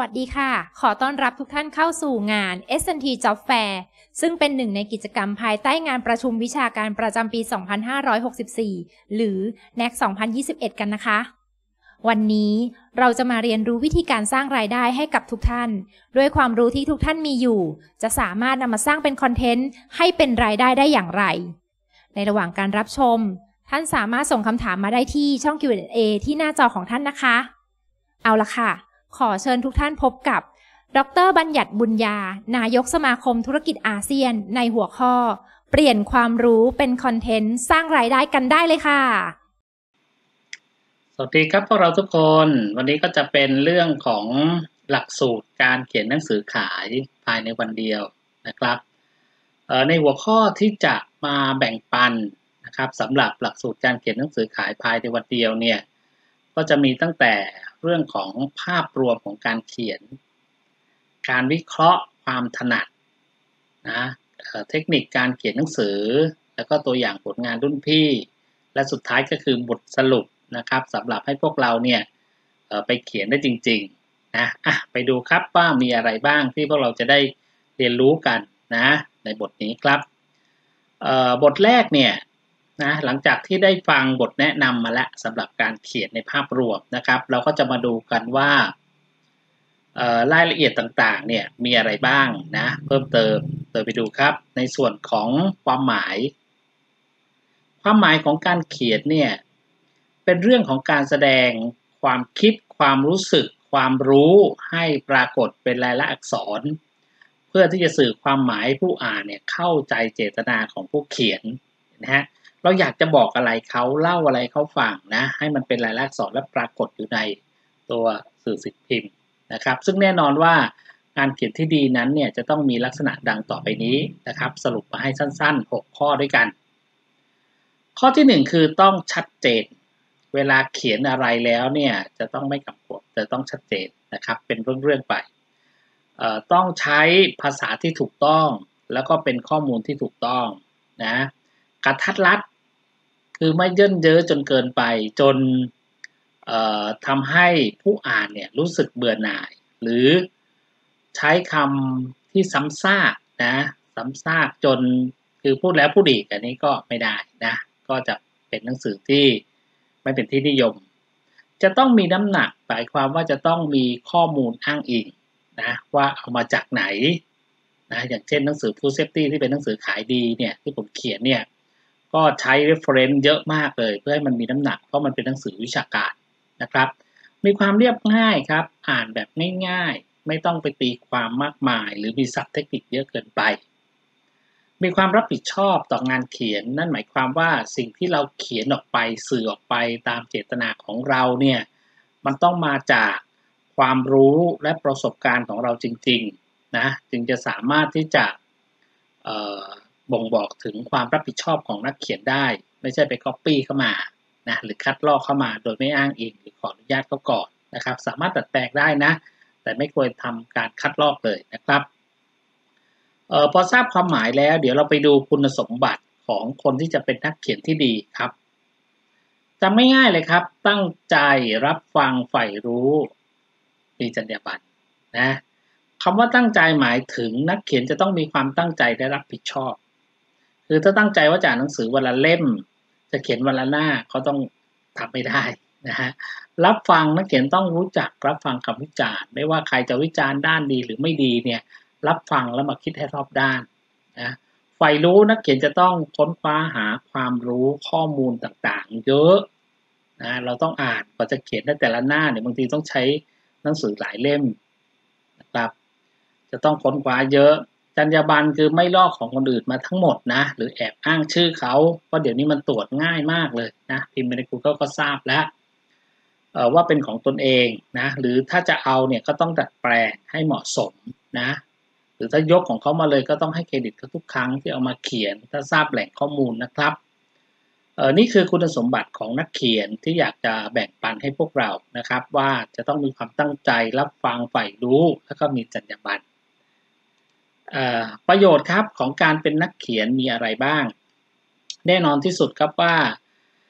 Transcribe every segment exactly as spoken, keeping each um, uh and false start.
สดีค่ะขอต้อนรับทุกท่านเข้าสู่งาน เอส แอนด์ ที Job Fair ซึ่งเป็นหนึ่งในกิจกรรมภายใต้งานประชุมวิชาการประจำปี สองพันห้าร้อยหกสิบสี่ หรือ เอ็น เอ ซี สองพันยี่สิบเอ็ด กันนะคะวันนี้เราจะมาเรียนรู้วิธีการสร้างรายได้ให้กับทุกท่านด้วยความรู้ที่ทุกท่านมีอยู่จะสามารถนำมาสร้างเป็นคอนเทนต์ให้เป็นรายได้ได้อย่างไรในระหว่างการรับชมท่านสามารถส่งคำถามมาได้ที่ช่อง คิว แอนด์ เอ ที่หน้าจอของท่านนะคะเอาละค่ะขอเชิญทุกท่านพบกับดร.บัญญัติบุญญานายกสมาคมธุรกิจอาเซียนในหัวข้อเปลี่ยนความรู้เป็นคอนเทนต์สร้างรายได้กันได้เลยค่ะสวัสดีครับพวกเราทุกคนวันนี้ก็จะเป็นเรื่องของหลักสูตรการเขียนหนังสือขายภายในวันเดียวนะครับในหัวข้อที่จะมาแบ่งปันนะครับสำหรับหลักสูตรการเขียนหนังสือขายภายในวันเดียวเนี่ยก็จะมีตั้งแต่เรื่องของภาพรวมของการเขียนการวิเคราะห์ความถนัดนะเทคนิคการเขียนหนังสือแล้วก็ตัวอย่างผลงานรุ่นพี่และสุดท้ายก็คือบทสรุปนะครับสำหรับให้พวกเราเนี่ยไปเขียนได้จริงๆนะอ่ะไปดูครับว่ามีอะไรบ้างที่พวกเราจะได้เรียนรู้กันนะในบทนี้ครับบทแรกเนี่ยนะหลังจากที่ได้ฟังบทแนะนำมาแล้วสำหรับการเขียนในภาพรวมนะครับเราก็จะมาดูกันว่ารายละเอียดต่างๆเนี่ยมีอะไรบ้างนะเพิ่มเติมเติมไปดูครับในส่วนของความหมายความหมายของการเขียนเนี่ยเป็นเรื่องของการแสดงความคิดความรู้สึกความรู้ให้ปรากฏเป็นลายลักษณ์อักษรเพื่อที่จะสื่อความหมายให้ผู้อ่านเนี่ยเข้าใจเจตนาของผู้เขียนนะฮะเราอยากจะบอกอะไรเขาเล่าอะไรเขาฟังนะให้มันเป็นลายลักษณ์อักษรและปรากฏอยู่ในตัวสื่อสิ่งพิมพ์นะครับซึ่งแน่นอนว่าการเขียนที่ดีนั้นเนี่ยจะต้องมีลักษณะดังต่อไปนี้นะครับสรุปมาให้สั้นๆหกข้อด้วยกันข้อที่หนึ่งคือต้องชัดเจนเวลาเขียนอะไรแล้วเนี่ยจะต้องไม่กับกวดจะต้องชัดเจนนะครับเป็นเรื่องๆไปเอ่อต้องใช้ภาษาที่ถูกต้องแล้วก็เป็นข้อมูลที่ถูกต้องนะกระทัดรัดคือไม่เยินเย้อจนเกินไปจนเอ่อทำให้ผู้อ่านเนี่ยรู้สึกเบื่อหน่ายหรือใช้คำที่ซ้ำซากนะซ้ำซากจนคือพูดแล้วพูดอีกอันนี้ก็ไม่ได้นะก็จะเป็นหนังสือที่ไม่เป็นที่นิยมจะต้องมีน้ำหนักหมายความว่าจะต้องมีข้อมูลอ้างอิงนะว่าเอามาจากไหนนะอย่างเช่นหนังสือ Food Safety ที่เป็นหนังสือขายดีเนี่ยที่ผมเขียนเนี่ยก็ใช้ reference เยอะมากเลยเพื่อให้มันมีน้ำหนักเพราะมันเป็นหนังสือวิชาการนะครับมีความเรียบง่ายครับอ่านแบบง่ายๆไม่ต้องไปตีความมากมายหรือมีศัพท์เทคนิคเยอะเกินไปมีความรับผิดชอบต่องานเขียนนั่นหมายความว่าสิ่งที่เราเขียนออกไปสื่อออกไปตามเจตนาของเราเนี่ยมันต้องมาจากความรู้และประสบการณ์ของเราจริงๆนะจึงจะสามารถที่จะบ่งบอกถึงความรับผิดชอบของนักเขียนได้ไม่ใช่ไปก๊อปปี้เข้ามานะหรือคัดลอกเข้ามาโดยไม่อ้างอิงหรือขออนุญาตเขาก่อนนะครับสามารถดัดแปลงได้นะแต่ไม่ควรทำการคัดลอกเลยนะครับเอ่อพอทราบความหมายแล้วเดี๋ยวเราไปดูคุณสมบัติของคนที่จะเป็นนักเขียนที่ดีครับจำง่ายๆเลยครับตั้งใจรับฟังใฝ่รู้มีจรรยาบรรณนะคำว่าตั้งใจหมายถึงนักเขียนจะต้องมีความตั้งใจและรับผิดชอบคือถ้าตั้งใจว่าจะอ่านหนังสือวันละเล่มจะเขียนวันละหน้าเขาต้องทำไม่ได้นะฮะรับฟังนักเขียนต้องรู้จักรับฟังคำวิจารณ์ไม่ว่าใครจะวิจารณ์ด้านดีหรือไม่ดีเนี่ยรับฟังแล้วมาคิดให้รอบด้านนะใฝ่รู้นักเขียนจะต้องค้นคว้าหาความรู้ข้อมูลต่างๆเยอะนะเราต้องอ่านกว่าจะเขียนได้แต่ละหน้าเนี่ยบางทีต้องใช้หนังสือหลายเล่มนะครับจะต้องค้นคว้าเยอะจรรยาบรรณคือไม่ลอกของคนอื่นมาทั้งหมดนะหรือแอบอ้างชื่อเขาเพราะเดี๋ยวนี้มันตรวจง่ายมากเลยนะพิมพ์ใน Google ก็ทราบแล้วว่าเป็นของตนเองนะหรือถ้าจะเอาเนี่ยก็ต้องดัดแปลงให้เหมาะสมนะหรือถ้ายกของเขามาเลยก็ต้องให้เครดิตเขาทุกครั้งที่เอามาเขียนถ้าทราบแหล่งข้อมูลนะครับเอ่อนี่คือคุณสมบัติของนักเขียนที่อยากจะแบ่งปันให้พวกเรานะครับว่าจะต้องมีความตั้งใจรับฟังใฝ่รู้แล้วก็มีจรรยาบรรณประโยชน์ครับของการเป็นนักเขียนมีอะไรบ้างแน่นอนที่สุดครับว่า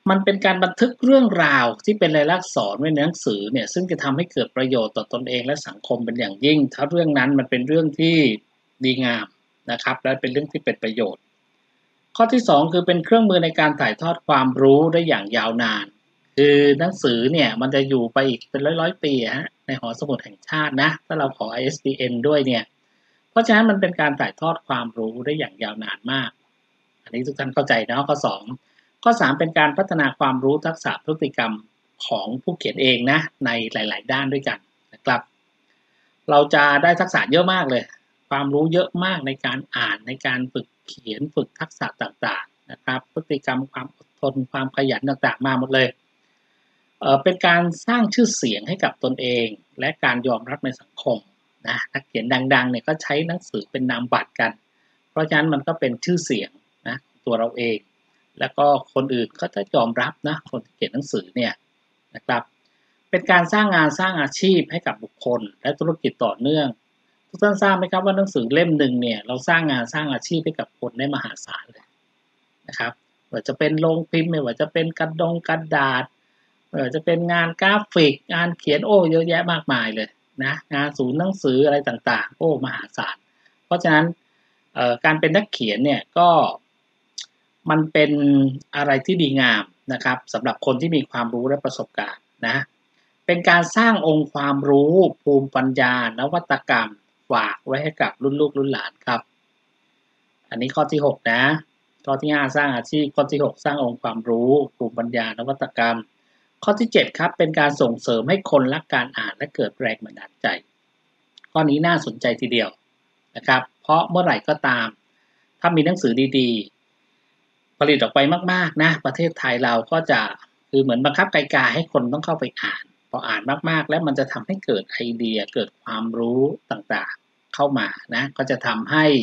มันเป็นการบันทึกเรื่องราวที่เป็นลายลักษณ์อักษรไว้ในหนังสือเนี่ยซึ่งจะทำให้เกิดประโยชน์ต่อตนเองและสังคมเป็นอย่างยิ่งถ้าเรื่องนั้นมันเป็นเรื่องที่ดีงามนะครับและเป็นเรื่องที่เป็นประโยชน์ข้อที่สองคือเป็นเครื่องมือในการถ่ายทอดความรู้ได้อย่างยาวนานคือหนังสือเนี่ยมันจะอยู่ไปอีกเป็นร้อยๆปีฮะในหอสมุดแห่งชาตินะถ้าเราขอ ไอ เอส บี เอ็น ด้วยเนี่ยเพราะฉะนั้นมันเป็นการถ่ายทอดความรู้ได้อย่างยาวนานมากอันนี้ทุกท่านเข้าใจนะข้อสองข้อสามเป็นการพัฒนาความรู้ทักษะพฤติกรรมของผู้เขียนเองนะในหลายๆด้านด้วยกันนะครับเราจะได้ทักษะเยอะมากเลยความรู้เยอะมากในการอ่านในการฝึกเขียนฝึกทักษะต่างๆนะครับพฤติกรรมความอดทนความขยันต่างๆมาหมดเลยเอ่อเป็นการสร้างชื่อเสียงให้กับตนเองและการยอมรับในสังคมนะนักเขียนดังๆเนี่ยก็ใช้หนังสือเป็นนามบัตรกันเพราะฉะนั้นมันก็เป็นชื่อเสียงนะตัวเราเองแล้วก็คนอื่นก็จะยอมรับนะคนที่เขียนหนังสือเนี่ยนะครับเป็นการสร้างงานสร้างอาชีพให้กับบุคคลและธุรกิจต่อเนื่องทุกท่านทราบไหมครับว่าหนังสือเล่มหนึ่งเนี่ยเราสร้างงานสร้างอาชีพให้กับคนได้มหาศาลเลยนะครับไม่ว่าจะเป็นโรงพิมพ์ไม่ว่าจะเป็นกระดงกระดาษไม่ว่าจะเป็นงานกราฟิกงานเขียนโอ้เยอะแยะมากมายเลยนะงานศูนย์หนังสืออะไรต่างๆโอ้มหาศาลเพราะฉะนั้นการเป็นนักเขียนเนี่ยก็มันเป็นอะไรที่ดีงามนะครับสำหรับคนที่มีความรู้และประสบการณ์นะเป็นการสร้างองค์ความรู้ภูมิปัญญานวัตกรรมฝากไว้ให้กับรุ่นลูกรุ่นหลานครับอันนี้ข้อที่หกนะข้อที่ห้าสร้างอาชีพข้อที่หกสร้างองค์ความรู้ภูมิปัญญานวัตกรรมข้อที่เจ็ดครับเป็นการส่งเสริมให้คนรักการอ่านและเกิดแรงบันดาลใจข้อนี้น่าสนใจทีเดียวนะครับเพราะเมื่อไหร่ก็ตามถ้ามีหนังสือดีๆผลิตออกไปมากๆนะประเทศไทยเราก็จะคือเหมือนบังคับไกลๆให้คนต้องเข้าไปอ่านพออ่านมากๆแล้วมันจะทำให้เกิดไอเดียเกิดความรู้ต่างๆเข้ามานะก็จะทำให้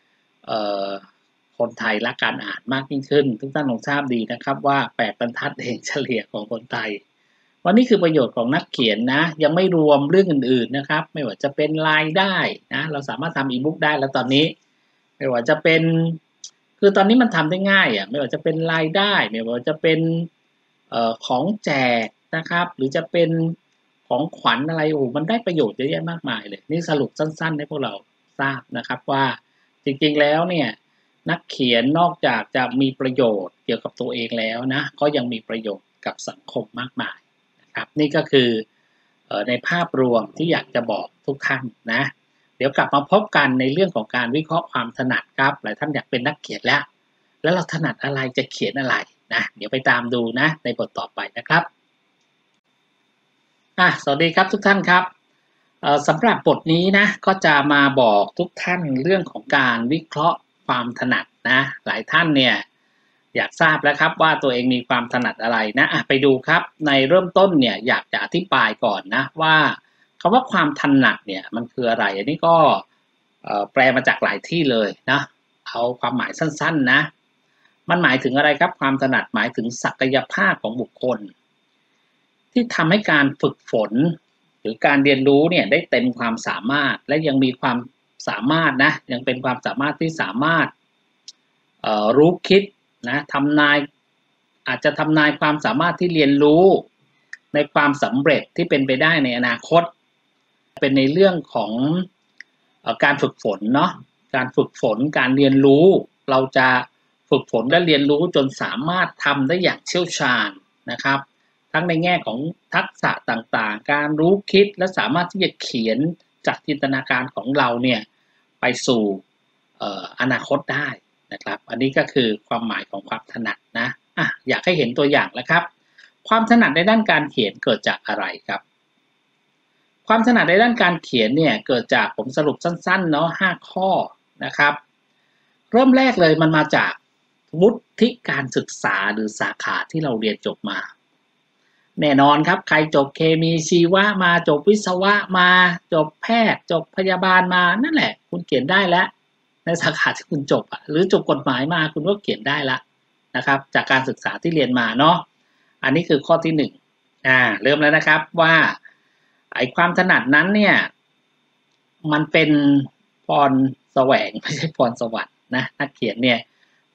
คนไทยรักการอ่านมากยิ่งขึ้นทุกท่านคงทราบดีนะครับว่าแปดบรรทัดเองเฉลี่ยของคนไทยวันนี้คือประโยชน์ของนักเขียนนะยังไม่รวมเรื่องอื่นๆนะครับไม่ว่าจะเป็นรายได้นะเราสามารถทำอีบุ๊กได้แล้วตอนนี้ไม่ว่าจะเป็นคือตอนนี้มันทำได้ง่ายอ่ะไม่ว่าจะเป็นรายได้ไม่ว่าจะเป็นเอ่อของแจกนะครับหรือจะเป็นของขวัญอะไรโอ้มันได้ประโยชน์เยอะแยะมากมายเลยนี่สรุปสั้นๆให้พวกเราทราบนะครับว่าจริงๆแล้วเนี่ยนักเขียนนอกจากจะมีประโยชน์เกี่ยวกับตัวเองแล้วนะก็ยังมีประโยชน์กับสังคมมากมายนะครับนี่ก็คือเอ่อในภาพรวมที่อยากจะบอกทุกท่านนะเดี๋ยวกลับมาพบกันในเรื่องของการวิเคราะห์ความถนัดครับหลายท่านอยากเป็นนักเขียนแล้วแล้วเราถนัดอะไรจะเขียนอะไรนะเดี๋ยวไปตามดูนะในบทต่อไปนะครับอ่ะสวัสดีครับทุกท่านครับสำหรับบทนี้นะก็จะมาบอกทุกท่านเรื่องของการวิเคราะห์ความถนัดนะหลายท่านเนี่ยอยากทราบแล้วครับว่าตัวเองมีความถนัดอะไรนะอ่ะไปดูครับในเริ่มต้นเนี่ยอยากจะอธิบายก่อนนะว่าคำว่าความถนัดเนี่ยมันคืออะไรอันนี้ก็แปลมาจากหลายที่เลยนะเอาความหมายสั้นๆนะมันหมายถึงอะไรครับความถนัดหมายถึงศักยภาพของบุคคลที่ทำให้การฝึกฝนหรือการเรียนรู้เนี่ยได้เต็มความสามารถและยังมีความสามารถนะยังเป็นความสามารถที่สามารถเอ่อรู้คิดนะทำนายอาจจะทำนายความสามารถที่เรียนรู้ในความสำเร็จที่เป็นไปได้ในอนาคตเป็นในเรื่องของเอ่อการฝึกฝนเนาะการฝึกฝนการเรียนรู้เราจะฝึกฝนและเรียนรู้จนสามารถทำได้อย่างเชี่ยวชาญนะครับทั้งในแง่ของทักษะต่างๆการรู้คิดและสามารถที่จะเขียนจากจินตนาการของเราเนี่ยไปสู่เอ่ออนาคตได้นะครับอันนี้ก็คือความหมายของความถนัดนะอ่ะอยากให้เห็นตัวอย่างแล้วครับความถนัดในด้านการเขียนเกิดจากอะไรครับความถนัดในด้านการเขียนเนี่ยเกิดจากผมสรุปสั้นๆเนาะห้าข้อนะครับเริ่มแรกเลยมันมาจากวุฒิการศึกษาหรือสาขาที่เราเรียนจบมาแน่นอนครับใครจบเคมีชีวะมาจบวิศวะมาจบแพทย์จบพยาบาลมานั่นแหละคุณเขียนได้แล้วในสาขาที่คุณจบหรือจบกฎหมายมาคุณก็เขียนได้ละนะครับจากการศึกษาที่เรียนมาเนาะอันนี้คือข้อที่หนึ่งอ่าเริ่มแล้วนะครับว่าไอ้ความถนัดนั้นเนี่ยมันเป็นพรแสวงไม่ใช่พรสวรรค์นะนักเขียนเนี่ยพ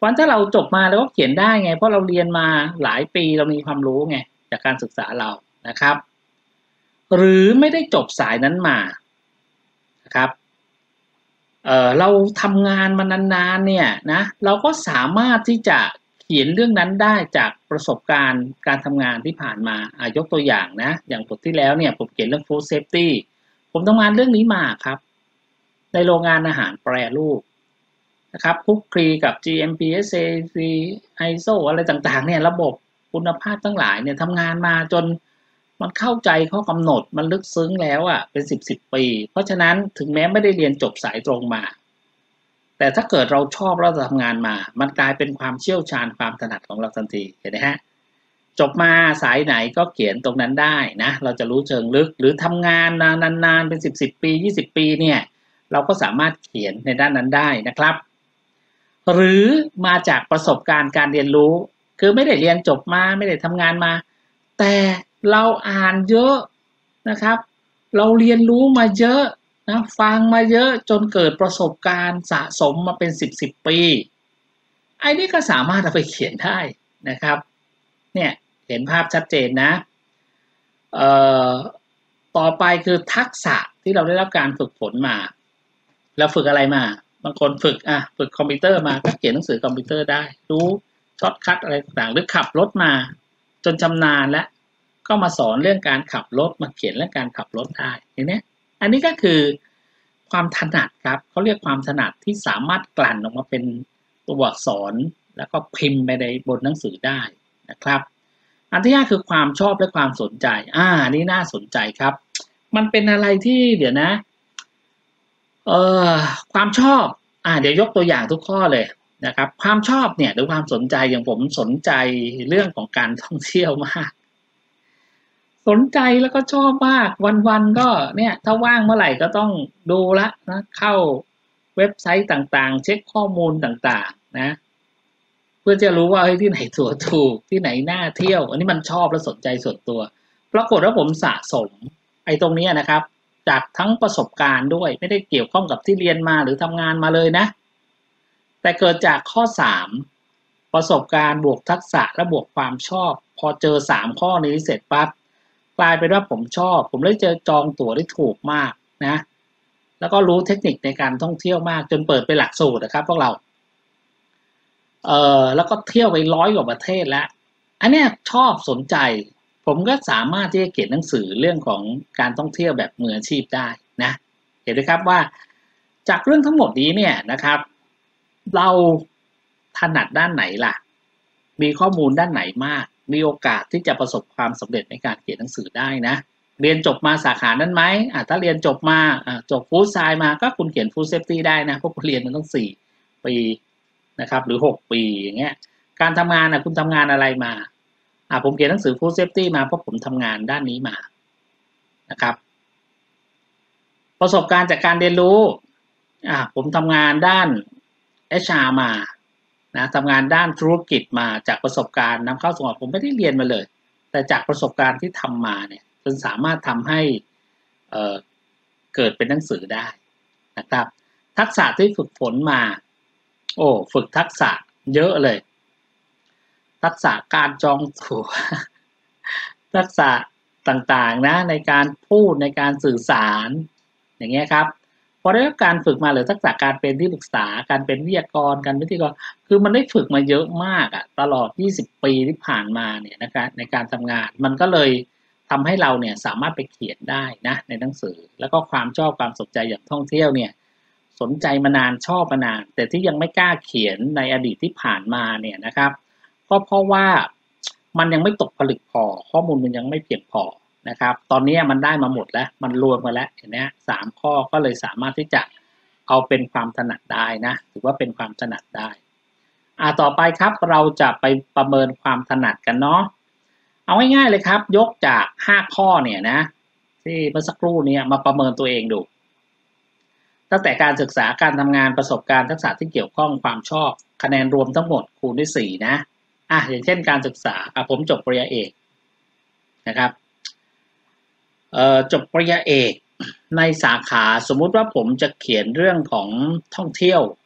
ราะถ้าเราจบมาแล้วก็เขียนได้ไงเพราะเราเรียนมาหลายปีเรามีความรู้ไงจากการศึกษาเรานะครับหรือไม่ได้จบสายนั้นมานะครับเอ่อเราทำงานมานานๆเนี่ยนะเราก็สามารถที่จะเขียนเรื่องนั้นได้จากประสบการณ์การทำงานที่ผ่านมาอ่ะยกตัวอย่างนะอย่างบทที่แล้วเนี่ยผมเขียนเรื่อง Food Safety ผมทำงานเรื่องนี้มาครับในโรงงานอาหารแปรรูปนะครับคลุกคลีกับ จี เอ็ม พี เอส เอ ไอ เอส โอ อะไรต่างๆเนี่ยระบบคุณภาพทั้งหลายเนี่ยทำงานมาจนมันเข้าใจข้อกำหนดมันลึกซึ้งแล้วอ่ะเป็นสิบสิบปีเพราะฉะนั้นถึงแม้ไม่ได้เรียนจบสายตรงมาแต่ถ้าเกิดเราชอบเราทำงานมามันกลายเป็นความเชี่ยวชาญความถนัดของเราทันทีเห็นไหมฮะจบมาสายไหนก็เขียนตรงนั้นได้นะเราจะรู้เชิงลึกหรือทำงานนานๆเป็นสิบสิบปียี่สิบปีเนี่ยเราก็สามารถเขียนในด้านนั้นได้นะครับหรือมาจากประสบการณ์การเรียนรู้คือไม่ได้เรียนจบมาไม่ได้ทำงานมาแต่เราอ่านเยอะนะครับเราเรียนรู้มาเยอะนะฟังมาเยอะจนเกิดประสบการณ์สะสมมาเป็นสิบสิบปีไอ้นี่ก็สามารถเอาไปเขียนได้นะครับเนี่ยเห็นภาพชัดเจนนะเอ่อต่อไปคือทักษะที่เราได้รับการฝึกฝนมาเราฝึกอะไรมาบางคนฝึกอ่ะฝึกคอมพิวเตอร์มาก็เขียนหนังสือคอมพิวเตอร์ได้รู้ช็อตคัทอะไรต่างๆหรือขับรถมาจนชำนาญแล้วก็มาสอนเรื่องการขับรถมาเขียนเรื่องการขับรถได้เห็นไหมอันนี้ก็คือความถนัดครับเขาเรียกความถนัดที่สามารถกลั่นออกมาเป็นตัวอักษรแล้วก็พิมพ์ไปในบนหนังสือได้นะครับอันที่ห้าคือความชอบและความสนใจอ่านี่น่าสนใจครับมันเป็นอะไรที่เดี๋ยวนะเอ่อความชอบอ่าเดี๋ยวยกตัวอย่างทุกข้อเลยนะครับความชอบเนี่ยหรือความสนใจอย่างผมสนใจเรื่องของการท่องเที่ยวมากสนใจแล้วก็ชอบมากวันๆก็เนี่ยถ้าว่างเมื่อไหร่ก็ต้องดูละนะเข้าเว็บไซต์ต่างๆเช็คข้อมูลต่างๆนะเพื่อจะรู้ว่าเฮ้ยที่ไหนตั๋วถูกที่ไหนน่าเที่ยวอันนี้มันชอบและสนใจส่วนตัวปรากฏว่าผมสะสมไอ้ตรงนี้นะครับจากทั้งประสบการณ์ด้วยไม่ได้เกี่ยวข้องกับที่เรียนมาหรือทำงานมาเลยนะแต่เกิดจากข้อสามประสบการณ์บวกทักษะและบวกความชอบพอเจอสามข้อนี้เสร็จปั๊บกลายเป็นว่าผมชอบผมเลยเจอจองตั๋วได้ถูกมากนะแล้วก็รู้เทคนิคในการท่องเที่ยวมากจนเปิดเป็นหลักสูตรนะครับพวกเราเอ่อแล้วก็เที่ยวไปร้อยกว่าประเทศแล้วอันเนี้ยชอบสนใจผมก็สามารถที่จะเขียนหนังสือเรื่องของการท่องเที่ยวแบบมืออาชีพได้นะเห็นไหมครับว่าจากเรื่องทั้งหมดนี้เนี่ยนะครับเราถนัดด้านไหนล่ะมีข้อมูลด้านไหนมากมีโอกาสที่จะประสบความสำเร็จในการเขียนหนังสือได้นะเรียนจบมาสาขานั้นไหมอ่ะถ้าเรียนจบมาอ่ะจบฟู้ดไซน์มาก็คุณเขียนฟู้ดเซฟตี้ได้นะเพราะคุณเรียนมันต้องสี่ปีนะครับหรือหกปีอย่างเงี้ยการทำงานอ่ะคุณทำงานอะไรมาอ่ะผมเขียนหนังสือฟู้ดเซฟตี้มาเพราะผมทำงานด้านนี้มานะครับประสบการณ์จากการเรียนรู้อ่ะผมทำงานด้าน เอช อาร์ มานะทำงานด้านธุรกิจมาจากประสบการณ์นำเข้าส่งออกผมไม่ได้เรียนมาเลยแต่จากประสบการณ์ที่ทำมาเนี่ยจนสามารถทำให้เอ่อเกิดเป็นหนังสือได้นะครับทักษะที่ฝึกฝนมาโอ้ฝึกทักษะเยอะเลยทักษะการจองตั๋วทักษะต่างๆนะในการพูดในการสื่อสารอย่างเงี้ยครับพอได้รับการฝึกมาหรือทักษะการเป็นที่ปรึกษาการเป็นวิทยากรการวิทยากรคือมันได้ฝึกมาเยอะมากอะตลอดยี่สิบปีที่ผ่านมาเนี่ยนะครับในการทำงานมันก็เลยทำให้เราเนี่ยสามารถไปเขียนได้นะในหนังสือแล้วก็ความชอบความสนใจอย่างท่องเที่ยวเนี่ยสนใจมานานชอบมานานแต่ที่ยังไม่กล้าเขียนในอดีตที่ผ่านมาเนี่ยนะครับก็เพราะว่ามันยังไม่ตกผลึกพอข้อมูลมันยังไม่เพียงพอนะครับตอนนี้มันได้มาหมดแล้วมันรวมมาแล้วเห็นไหมสามข้อก็เลยสามารถที่จะเอาเป็นความถนัดได้นะถือว่าเป็นความถนัดได้อ่าต่อไปครับเราจะไปประเมินความถนัดกันเนาะเอาง่ายๆเลยครับยกจากห้าข้อเนี่ยนะที่เมื่อสักครู่นี้มาประเมินตัวเองดูตั้งแต่การศึกษาการทำงานประสบการณ์ทักษะที่เกี่ยวข้องความชอบคะแนนรวมทั้งหมดคูณด้วยสี่นะอ่ะอย่างเช่นการศึกษาอ่ะผมจบปริญญาเอกนะครับเอ่อจบปริญญาเอกในสาขาสมมุติว่าผมจะเขียนเรื่องของท่องเที่ยว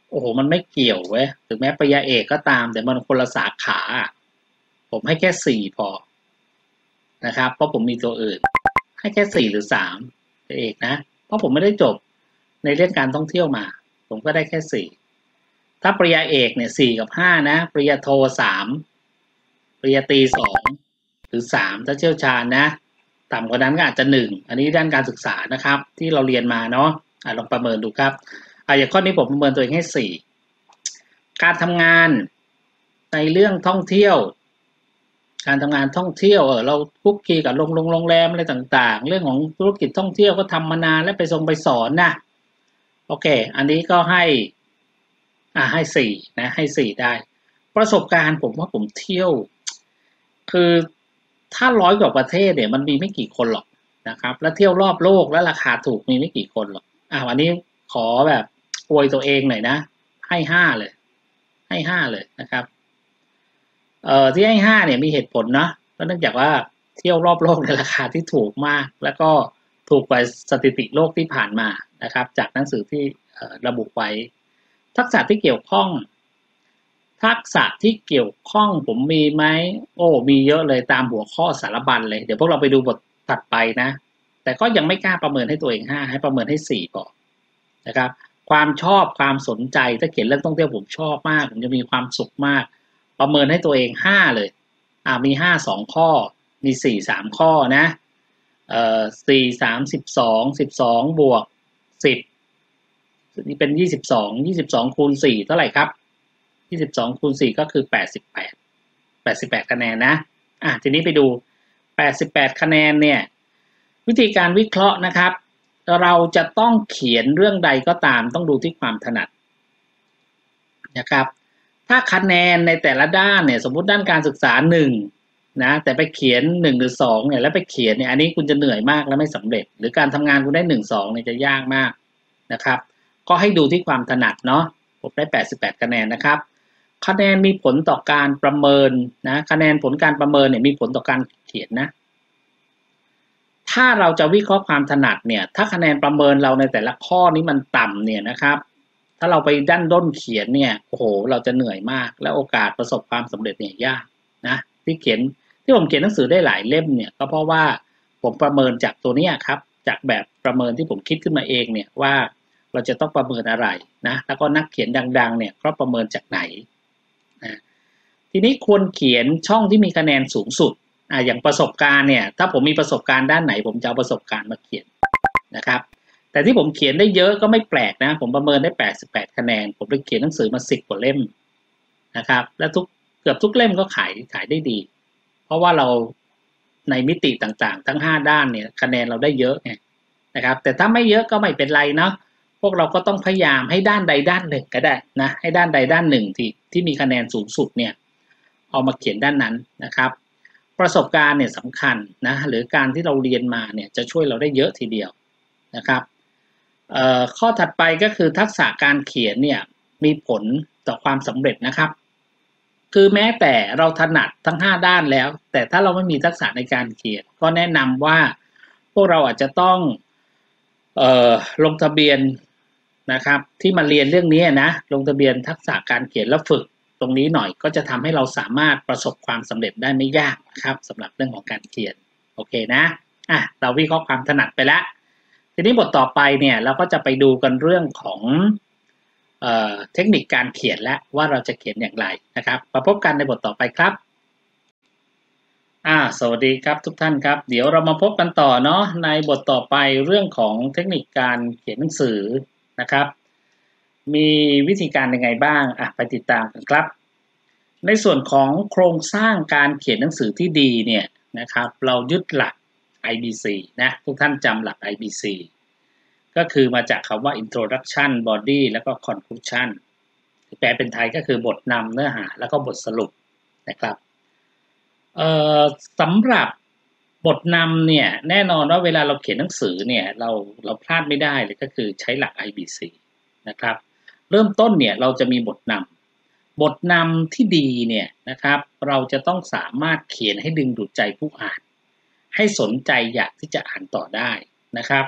โอ้โหมันไม่เกี่ยวเว้ยถึงแม้ปริญญาเอกก็ตามแต่มันคนละสาขาผมให้แค่สี่พอนะครับเพราะผมมีตัวอื่นให้แค่สี่หรือสามเอกนะเพราะผมไม่ได้จบในเรื่องการท่องเที่ยวมาผมก็ได้แค่สี่ถ้าปริญญาเอกเนี่ยสี่กับห้านะปริญญาโทสามปริญญาตรีสองหรือสามถ้าเชี่ยวชาญนะต่ำกว่านั้นก็อาจจะหนึ่งอันนี้ด้านการศึกษานะครับที่เราเรียนมาเนาะอ่ะลองประเมินดูครับอ่ะอย่างข้อนี้ผมประเมินตัวเองให้สี่การทำงานในเรื่องท่องเที่ยวการทำงานท่องเที่ยวเออเราคุกคีกับโรงโรงโรงแรมอะไรต่างๆเรื่องของธุรกิจท่องเที่ยวก็ทำมานานและไปทรงไปสอนนะโอเคอันนี้ก็ให้อ่าให้สี่นะให้สี่ได้ประสบการณ์ผมว่าผมเที่ยวคือถ้าร้อยกว่าประเทศเนี่ยมันมีไม่กี่คนหรอกนะครับแล้วเที่ยวรอบโลกแล้วราคาถูกมีไม่กี่คนหรอกอ่าวันนี้ขอแบบอวยตัวเองหน่อยนะให้ห้าเลยให้ห้าเลยนะครับเอ่อที่ให้ห้าเนี่ยมีเหตุผลเนาะก็เนื่องจากว่าเที่ยวรอบโลกในราคาที่ถูกมากแล้วก็ถูกกว่าสถิติโลกที่ผ่านมานะครับจากหนังสือที่ระบุไว้ทักษะที่เกี่ยวข้องทักษะที่เกี่ยวข้องผมมีไหมโอ้มีเยอะเลยตามหัวข้อสารบัญเลยเดี๋ยวพวกเราไปดูบทถัดไปนะแต่ก็ยังไม่กล้าประเมินให้ตัวเองห้าให้ประเมินให้สี่ก่อนนะครับความชอบความสนใจถ้าเขียนเรื่องท่องเที่ยวผมชอบมากผมจะมีความสุขมากประเมินให้ตัวเองห้าเลยอ่ามีห้าสองข้อมีสี่สามข้อนะเอ่อสี่สามสิบสองสิบสองบวกสิบนี่เป็นยี่สิบสองยี่สิบสองคูณสี่เท่าไหร่ครับยี่สิบสองคูณสี่ก็คือแปดสิบแปดแปดสิบแปดคะแนนนะอ่ะทีนี้ไปดูแปดสิบแปดคะแนนเนี่ยวิธีการวิเคราะห์นะครับเราจะต้องเขียนเรื่องใดก็ตามต้องดูที่ความถนัดนะครับถ้าคะแนนในแต่ละด้านเนี่ยสมมุติด้านการศึกษาหนึ่งนะแต่ไปเขียนหนึ่งหรือสองเนี่ยแล้วไปเขียนเนี่ยอันนี้คุณจะเหนื่อยมากและไม่สำเร็จหรือการทำงานคุณได้หนึ่ง สองเนี่ยจะยากมากนะครับก็ให้ดูที่ความถนัดเนาะผมได้แปดสิบแปดคะแนนนะครับคะแนนมีผลต่อการประเมินนะคะแนนผลการประเมินเนี่ยมีผลต่อการเขียนนะถ้าเราจะวิเคราะห์ความถนัดเนี่ยถ้าคะแนนประเมินเราในแต่ละข้อนี้มันต่ำเนี่ยนะครับถ้าเราไปดั้นด้นเขียนเนี่ยโอ้โหเราจะเหนื่อยมากและโอกาสประสบความสำเร็จเนี่ยยากนะที่เขียนที่ผมเขียนหนังสือได้หลายเล่มเนี่ยก็เพราะว่าผมประเมินจากตัวนี้ครับจากแบบประเมินที่ผมคิดขึ้นมาเองเนี่ยว่าเราจะต้องประเมินอะไรนะแล้วก็นักเขียนดังๆเนี่ยก็ประเมินจากไหนนะทีนี้ควรเขียนช่องที่มีคะแนนสูงสุดอ่าอย่างประสบการณ์เนี่ยถ้าผมมีประสบการณ์ด้านไหนผมจะเอาประสบการณ์มาเขียนนะครับแต่ที่ผมเขียนได้เยอะก็ไม่แปลกนะผมประเมินได้แปดสิบแปดคะแนนผมได้เขียนหนังสือมาสิบกว่าเล่มนะครับและทุกเกือบทุกเล่มก็ขายขายได้ดีเพราะว่าเราในมิติต่างๆทั้งห้าด้านเนี่ยคะแนนเราได้เยอะไงนะครับแต่ถ้าไม่เยอะก็ไม่เป็นไรเนาะพวกเราก็ต้องพยายามให้ด้านใดด้านหนึ่งก็ได้นะให้ด้านใดด้านหนึ่งที่ที่มีคะแนนสูงสุดเนี่ยเอามาเขียนด้านนั้นนะครับประสบการณ์เนี่ยสำคัญนะหรือการที่เราเรียนมาเนี่ยจะช่วยเราได้เยอะทีเดียวนะครับข้อถัดไปก็คือทักษะการเขียนเนี่ยมีผลต่อความสำเร็จนะครับคือแม้แต่เราถนัดทั้งห้าด้านแล้วแต่ถ้าเราไม่มีทักษะในการเขียนก็แนะนำว่าพวกเราอาจจะต้องเอ่อลงทะเบียนนะครับที่มาเรียนเรื่องนี้นะลงทะเบียนทักษะการเขียนแล้วฝึกตรงนี้หน่อยก็จะทำให้เราสามารถประสบความสำเร็จได้ไม่ยากนะครับสำหรับเรื่องของการเขียนโอเคนะอ่ะเราวิเคราะห์ความถนัดไปแล้วทีนี้บทต่อไปเนี่ยเราก็จะไปดูกันเรื่องของเอ่อเทคนิคการเขียนและว่าเราจะเขียนอย่างไรนะครับมาพบกันในบทต่อไปครับอ่าสวัสดีครับทุกท่านครับเดี๋ยวเรามาพบกันต่อเนาะในบทต่อไปเรื่องของเทคนิคการเขียนหนังสือนะครับมีวิธีการยังไงบ้างอ่ะไปติดตามกันครับในส่วนของโครงสร้างการเขียนหนังสือที่ดีเนี่ยนะครับเรายึดหลัก ไอ บี ซี นะทุกท่านจำหลัก ไอ บี ซี ก็คือมาจากคำว่า introduction body แล้วก็ conclusion แปลเป็นไทยก็คือบทนำเนื้อหาแล้วก็บทสรุปนะครับเอ่อสำหรับบทนำเนี่ยแน่นอนว่าเวลาเราเขียนหนังสือเนี่ยเราเราพลาดไม่ได้เลยก็คือใช้หลัก ไอ บี ซี นะครับเริ่มต้นเนี่ยเราจะมีบทนำบทนำที่ดีเนี่ยนะครับเราจะต้องสามารถเขียนให้ดึงดูดใจผู้อ่านให้สนใจอยากที่จะอ่านต่อได้นะครับ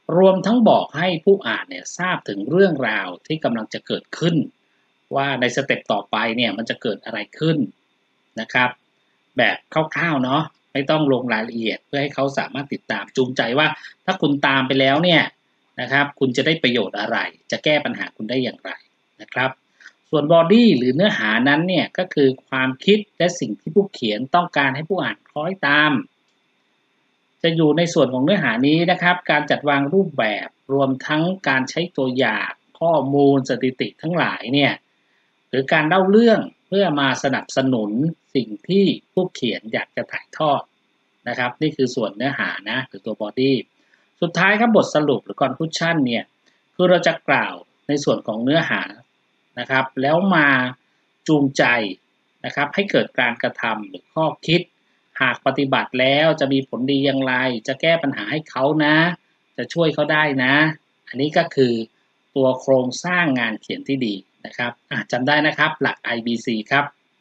รวมทั้งบอกให้ผู้อ่านเนี่ยทราบถึงเรื่องราวที่กำลังจะเกิดขึ้นว่าในสเต็ปต่อไปเนี่ยมันจะเกิดอะไรขึ้นนะครับแบบคร่าวๆเนาะไม่ต้องลงรายละเอียดเพื่อให้เขาสามารถติดตามจูงใจว่าถ้าคุณตามไปแล้วเนี่ยนะครับคุณจะได้ประโยชน์อะไรจะแก้ปัญหาคุณได้อย่างไรนะครับส่วนบอดี้หรือเนื้อหานั้นเนี่ยก็คือความคิดและสิ่งที่ผู้เขียนต้องการให้ผู้อ่านคล้อยตามจะอยู่ในส่วนของเนื้อหานี้นะครับการจัดวางรูปแบบรวมทั้งการใช้ตัวอย่างข้อมูลสถิติทั้งหลายเนี่ยหรือการเล่าเรื่องเพื่อมาสนับสนุนสิ่งที่ผู้เขียนอยากจะถ่ายทอดนะครับนี่คือส่วนเนื้อหานะหรือตัวบอดี้สุดท้ายครับบทสรุปหรือ conclusion เนี่ยคือเราจะกล่าวในส่วนของเนื้อหานะครับแล้วมาจูงใจนะครับให้เกิดการกระทำหรือข้อคิดหากปฏิบัติแล้วจะมีผลดีอย่างไรจะแก้ปัญหาให้เขานะจะช่วยเขาได้นะอันนี้ก็คือตัวโครงสร้างงานเขียนที่ดีนะครับจำได้นะครับหลัก ไอ บี ซี ครับ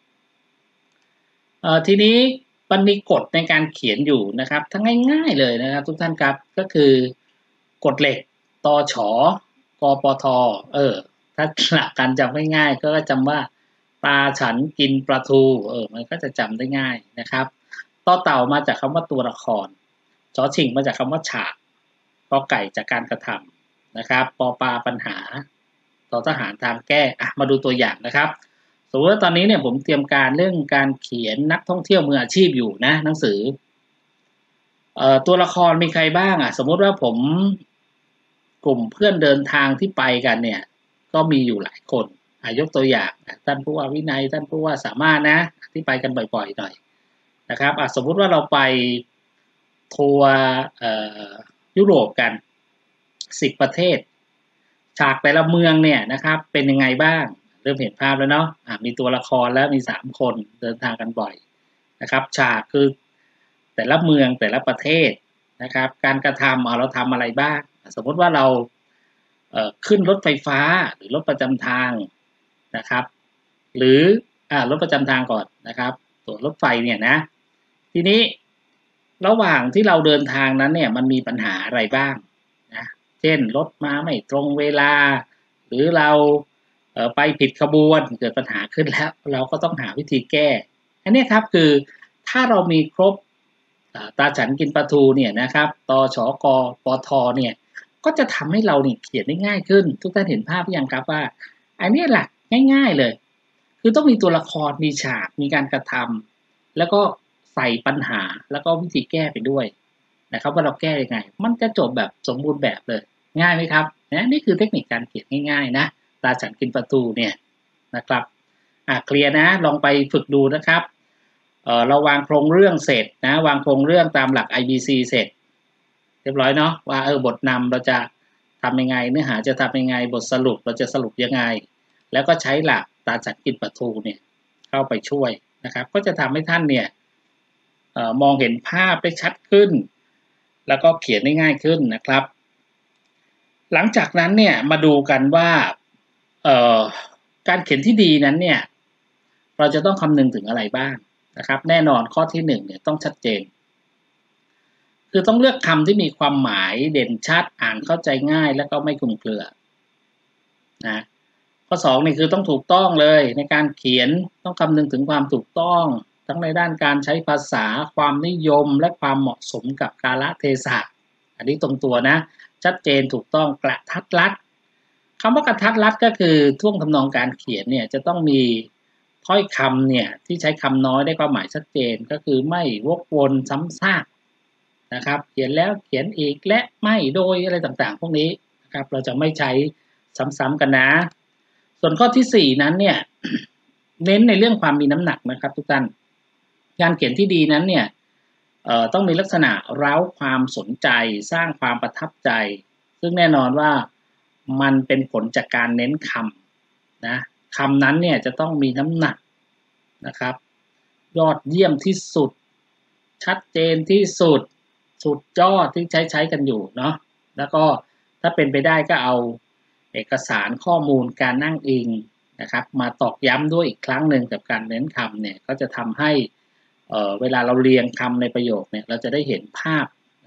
ทีนี้มันมีกฎในการเขียนอยู่นะครับทั้งง่ายๆเลยนะครับทุกท่านครับก็คือกฎเหล็กตฉกปทเออถ้าหลักการจำง่ายๆก็จำว่าปลาฉันกินปลาทูเออมันก็จะจำได้ง่ายนะครับต่อเต่ามาจากคำว่าตัวละครชอชิงมาจากคำว่าฉากกอไก่จากการกระทำนะครับปอปลาปัญหาต่อทหารทางแก้อ่ะมาดูตัวอย่างนะครับสมมติว่าตอนนี้เนี่ยผมเตรียมการเรื่องการเขียนนักท่องเที่ยวมืออาชีพอยู่นะหนังสือเอ่อตัวละครมีใครบ้างอ่ะสมมติว่าผมกลุ่มเพื่อนเดินทางที่ไปกันเนี่ยก็มีอยู่หลายคนอ่ะยกตัวอย่างท่านผู้ว่าวินัยท่านผู้ว่าสามารถนะที่ไปกันบ่อยๆหน่อยนะครับอ่ะสมมุติว่าเราไปทัวร์เอ่อยุโรปกันสิบประเทศฉากแต่ละเมืองเนี่ยนะครับเป็นยังไงบ้างเริ่มเห็นภาพแล้วเนาะอ่ะมีตัวละครแล้วมีสามคนเดินทางกันบ่อยนะครับฉากคือแต่ละเมืองแต่ละประเทศนะครับการกระทำเอาเราทำอะไรบ้างสมมติว่าเราเอ่อขึ้นรถไฟฟ้าหรือรถประจำทางนะครับหรืออ่ารถประจำทางก่อนนะครับตัวรถไฟเนี่ยนะทีนี้ระหว่างที่เราเดินทางนั้นเนี่ยมันมีปัญหาอะไรบ้างนะเช่นรถมาไม่ตรงเวลาหรือเราเอ่อไปผิดขบวนเกิดปัญหาขึ้นแล้วเราก็ต้องหาวิธีแก้อันนี้ครับคือถ้าเรามีครบตาฉันกินปลาทูเนี่ยนะครับตฉกปทเนี่ยก็จะทำให้เราเนี่ยเขียนได้ง่ายขึ้นทุกท่านเห็นภาพยังครับว่าอันนี้หลักง่ายๆเลยคือต้องมีตัวละครมีฉากมีการกระทำแล้วก็ใส่ปัญหาแล้วก็วิธีแก้ไปด้วยนะครับว่าเราแก้ยังไงมันจะจบแบบสมบูรณ์แบบเลยง่ายไหมครับนะนี่คือเทคนิคการเขียนง่ายๆนะตาฉันกินปลาทูเนี่ยนะครับอ่ะเคลียร์นะลองไปฝึกดูนะครับเอ่อเราวางโครงเรื่องเสร็จนะวางโครงเรื่องตามหลัก ไอ บี ซี เสร็จเรียบร้อยเนาะว่าเออบทนำเราจะทำยังไงเนื้อหาจะทำยังไงบทสรุปเราจะสรุปยังไงแล้วก็ใช้หลักตาฉันกินปลาทูเนี่ยเข้าไปช่วยนะครับก็จะทำให้ท่านเนี่ยเอ่อมองเห็นภาพได้ชัดขึ้นแล้วก็เขียนได้ง่ายขึ้นนะครับหลังจากนั้นเนี่ยมาดูกันว่าเอ่อการเขียนที่ดีนั้นเนี่ยเราจะต้องคำนึงถึงอะไรบ้างนะครับแน่นอนข้อที่หนึ่งเนี่ยต้องชัดเจนคือต้องเลือกคำที่มีความหมายเด่นชัดอ่านเข้าใจง่ายและก็ไม่คลุมเครือนะข้อสองนี่คือต้องถูกต้องเลยในการเขียนต้องคำนึงถึงความถูกต้องทั้งในด้านการใช้ภาษาความนิยมและความเหมาะสมกับกาลเทศะอันนี้ตรงตัวนะชัดเจนถูกต้องกระทัดรัดคำว่ากระทัดรัดก็คือท่วงทำนองการเขียนเนี่ยจะต้องมีถ้อยคำเนี่ยที่ใช้คำน้อยได้ความหมายชัดเจนก็คือไม่วกวนซ้ำซากนะครับเขียนแล้วเขียนอีกและไม่โดยอะไรต่างๆพวกนี้นะครับเราจะไม่ใช้ซ้ำๆกันนะส่วนข้อที่สี่นั้นเนี่ยเน้นในเรื่องความมีน้ำหนักนะครับทุกท่านการเขียนที่ดีนั้นเนี่ยเอ่อต้องมีลักษณะเร้าความสนใจสร้างความประทับใจซึ่งแน่นอนว่ามันเป็นผลจากการเน้นคำนะคำนั้นเนี่ยจะต้องมีน้ำหนักนะครับยอดเยี่ยมที่สุดชัดเจนที่สุดสุดยอดที่ใช้ใช้กันอยู่เนาะแล้วก็ถ้าเป็นไปได้ก็เอาเอกสารข้อมูลการนั่งอิงนะครับมาตอกย้ำด้วยอีกครั้งหนึ่งกับการเน้นคำเนี่ยก็จะทำให้เอ่อเวลาเราเรียงคำในประโยคเนี่ยเราจะได้เห็นภาพนะครับ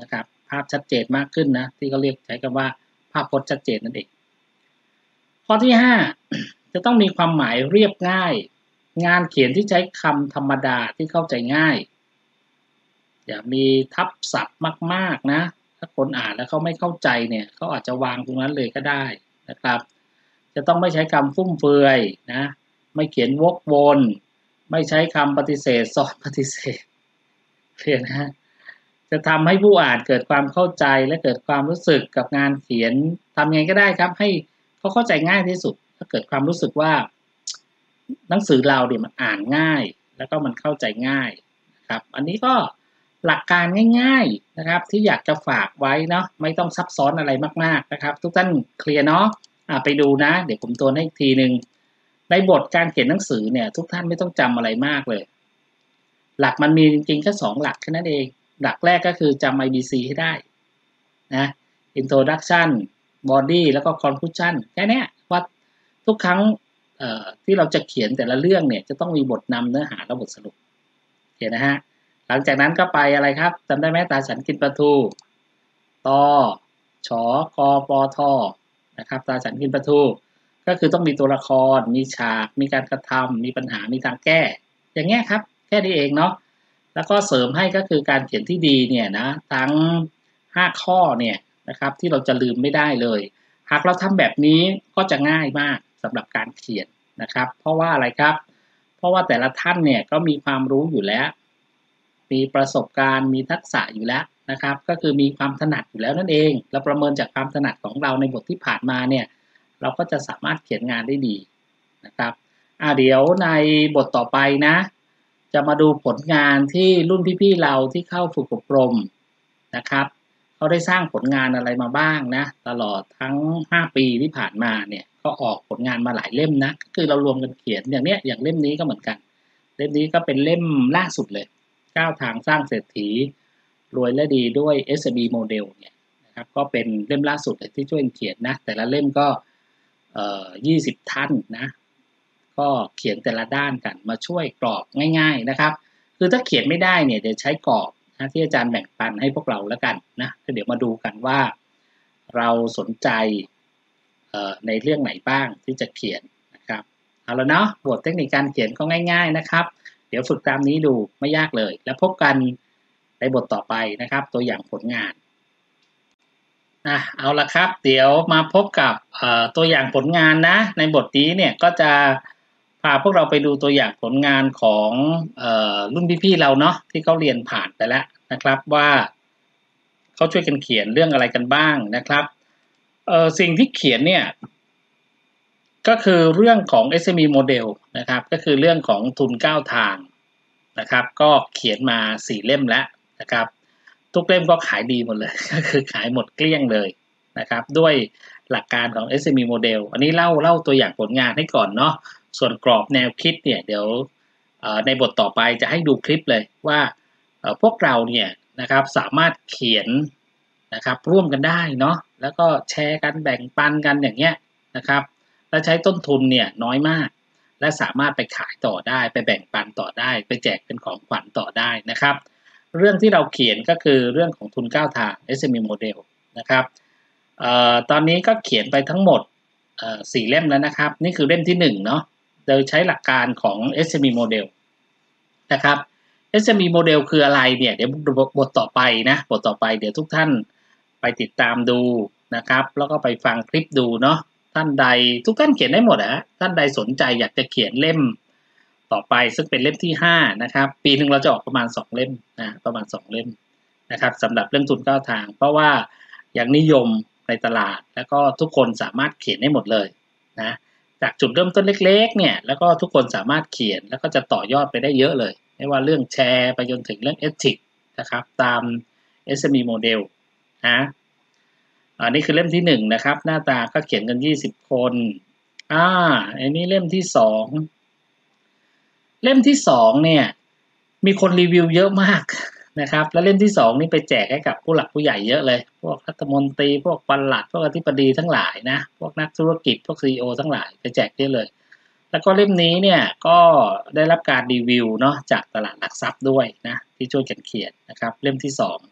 ภาพชัดเจนมากขึ้นนะที่เขาเรียกใช้คำว่าภาพพจน์ชัดเจนนั่นเองข้อที่ห้า จะต้องมีความหมายเรียบง่ายงานเขียนที่ใช้คำธรรมดาที่เข้าใจง่ายอย่ามีทับศัพท์มากๆนะถ้าคนอ่านแล้วเขาไม่เข้าใจเนี่ยเขาอาจจะวางตรงนั้นเลยก็ได้นะครับจะต้องไม่ใช้คำฟุ่มเฟือยนะไม่เขียนวกวนไม่ใช้คำปฏิเสธซ้อนปฏิเสธเพียงนะจะทำให้ผู้อ่านเกิดความเข้าใจและเกิดความรู้สึกกับงานเขียนทำไงก็ได้ครับให้เขาเข้าใจง่ายที่สุดถ้าเกิดความรู้สึกว่าหนังสือเราเนี่ยมันอ่านง่ายแล้วก็มันเข้าใจง่ายนะครับอันนี้ก็หลักการง่ายๆนะครับที่อยากจะฝากไว้เนาะไม่ต้องซับซ้อนอะไรมากๆนะครับทุกท่านเคลียร์เนาะไปดูนะเดี๋ยวผมทวนให้อีกทีหนึ่งในบทการเขียนหนังสือเนี่ยทุกท่านไม่ต้องจำอะไรมากเลยหลักมันมีจริงๆแค่สองหลักแค่นั้นเองหลักแรกก็คือจำ ไอ บี ซี ให้ได้นะ Introduction Body แล้วก็ Conclusion แค่นี้ว่าทุกครั้งที่เราจะเขียนแต่ละเรื่องเนี่ยจะต้องมีบทนำเนื้อหาและบทสรุปเห็นนะฮะหลังจากนั้นก็ไปอะไรครับจำได้ไหมตาฉันกินปลาทูตอชอกอปอทอนะครับตาฉันกินปลาทูก็คือต้องมีตัวละครมีฉากมีการกระทำมีปัญหามีทางแก้อย่างเงี้ยครับแค่นี้เองเนาะแล้วก็เสริมให้ก็คือการเขียนที่ดีเนี่ยนะทั้งห้าข้อเนี่ยนะครับที่เราจะลืมไม่ได้เลยหากเราทำแบบนี้ก็จะง่ายมากสำหรับการเขียนนะครับเพราะว่าอะไรครับเพราะว่าแต่ละท่านเนี่ยก็มีความรู้อยู่แล้วมีประสบการณ์มีทักษะอยู่แล้วนะครับก็คือมีความถนัดอยู่แล้วนั่นเองเราประเมินจากความถนัดของเราในบทที่ผ่านมาเนี่ยเราก็จะสามารถเขียนงานได้ดีนะครับอ่าเดี๋ยวในบทต่อไปนะจะมาดูผลงานที่รุ่นพี่ๆเราที่เข้าฝึกอบรมนะครับเขาได้สร้างผลงานอะไรมาบ้างนะตลอดทั้งห้าปีที่ผ่านมาเนี่ยก็ออกผลงานมาหลายเล่มนะคือเรารวมกันเขียนอย่างเนี้ยอย่างเล่มนี้ก็เหมือนกันเล่มนี้ก็เป็นเล่มล่าสุดเลยเก้าทางสร้างเศรษฐีรวยและดีด้วย เอส เอ็ม อี Model เนี่ยนะครับก็เป็นเล่มล่าสุดที่ช่วยเขียนนะแต่ละเล่มก็เอ่อยี่สิบท่านนะก็เขียนแต่ละด้านกันมาช่วยกรอบง่ายๆนะครับคือถ้าเขียนไม่ได้เนี่ยเดี๋ยวใช้กรอบนะที่อาจารย์แบ่งปันให้พวกเราแล้วกันนะเดี๋ยวมาดูกันว่าเราสนใจในเรื่องไหนบ้างที่จะเขียนนะครับเอาละเนาะบทเทคนิคการเขียนก็ง่ายๆนะครับเดี๋ยวฝึกตามนี้ดูไม่ยากเลยแล้วพบกันในบทต่อไปนะครับตัวอย่างผลงานอ่ะเอาละครับเดี๋ยวมาพบกับตัวอย่างผลงานนะในบทนี้เนี่ยก็จะพาพวกเราไปดูตัวอย่างผลงานของเอ่อรุ่นพี่ๆเราเนาะที่เขาเรียนผ่านไปแล้วนะครับว่าเขาช่วยกันเขียนเรื่องอะไรกันบ้างนะครับเอ่อสิ่งที่เขียนเนี่ยก็คือเรื่องของ เอส เอ็ม อี Model นะครับก็คือเรื่องของทุนเก้าทางนะครับก็เขียนมาสี่เล่มแล้วนะครับทุกเล่มก็ขายดีหมดเลยก็คือขายหมดเกลี้ยงเลยนะครับด้วยหลักการของ เอส เอ็ม อี Model อันนี้เล่าเล่าตัวอย่างผลงานให้ก่อนเนาะส่วนกรอบแนวคิดเนี่ยเดี๋ยวในบทต่อไปจะให้ดูคลิปเลยว่าพวกเราเนี่ยนะครับสามารถเขียนนะครับร่วมกันได้เนาะแล้วก็แชร์กันแบ่งปันกันอย่างเงี้ยนะครับและใช้ต้นทุนเนี่ยน้อยมากและสามารถไปขายต่อได้ไปแบ่งปันต่อได้ไปแจกเป็นของขวัญต่อได้นะครับเรื่องที่เราเขียนก็คือเรื่องของทุนเก้าทาง เอส เอ็ม อี Model นะครับเอ่อตอนนี้ก็เขียนไปทั้งหมดเอ่อสี่เล่มแล้วนะครับนี่คือเล่มที่หนึ่งเนาะโดยใช้หลักการของ เอส เอ็ม อี Model นะครับ เอส เอ็ม อี Model คืออะไรเนี่ยเดี๋ยวบทต่อไปนะบทต่อไปเดี๋ยวทุกท่านไปติดตามดูนะครับแล้วก็ไปฟังคลิปดูเนาะท่านใดทุกท่านเขียนได้หมดอะท่านใดสนใจอยากจะเขียนเล่มต่อไปซึ่งเป็นเล่มที่ห้านะครับปีหนึ่งเราจะออกประมาณสองเล่มนะประมาณสองเล่มนะครับสำหรับเรื่องทุนเก้าทางเพราะว่าอย่างนิยมในตลาดแล้วก็ทุกคนสามารถเขียนได้หมดเลยนะจากจุดเริ่มต้นเล็กๆเนี่ยแล้วก็ทุกคนสามารถเขียนแล้วก็จะต่อยอดไปได้เยอะเลยไม่ว่าเรื่องแชร์ไปจนถึงเรื่อง Ethics นะครับตาม เอส เอ็ม อี Model นะอันนี้คือเล่มที่หนึ่งนะครับหน้าตาก็เขียนกันยี่สิบคนอ่าอันนี้เล่มที่สองเล่มที่สองเนี่ยมีคนรีวิวเยอะมากนะครับแล้วเล่มที่สองนี่ไปแจกให้กับผู้หลักผู้ใหญ่เยอะเลยพวกรัฐมนตรีพวกปลัดพวกอธิบดีทั้งหลายนะพวกนักธุรกิจพวก ซี อี โอ ทั้งหลายไปแจกเยอะเลยแล้วก็เล่มนี้เนี่ยก็ได้รับการรีวิวเนาะจากตลาดหลักทรัพย์ด้วยนะที่ช่วยกันเขียนนะครับเล่มที่สอง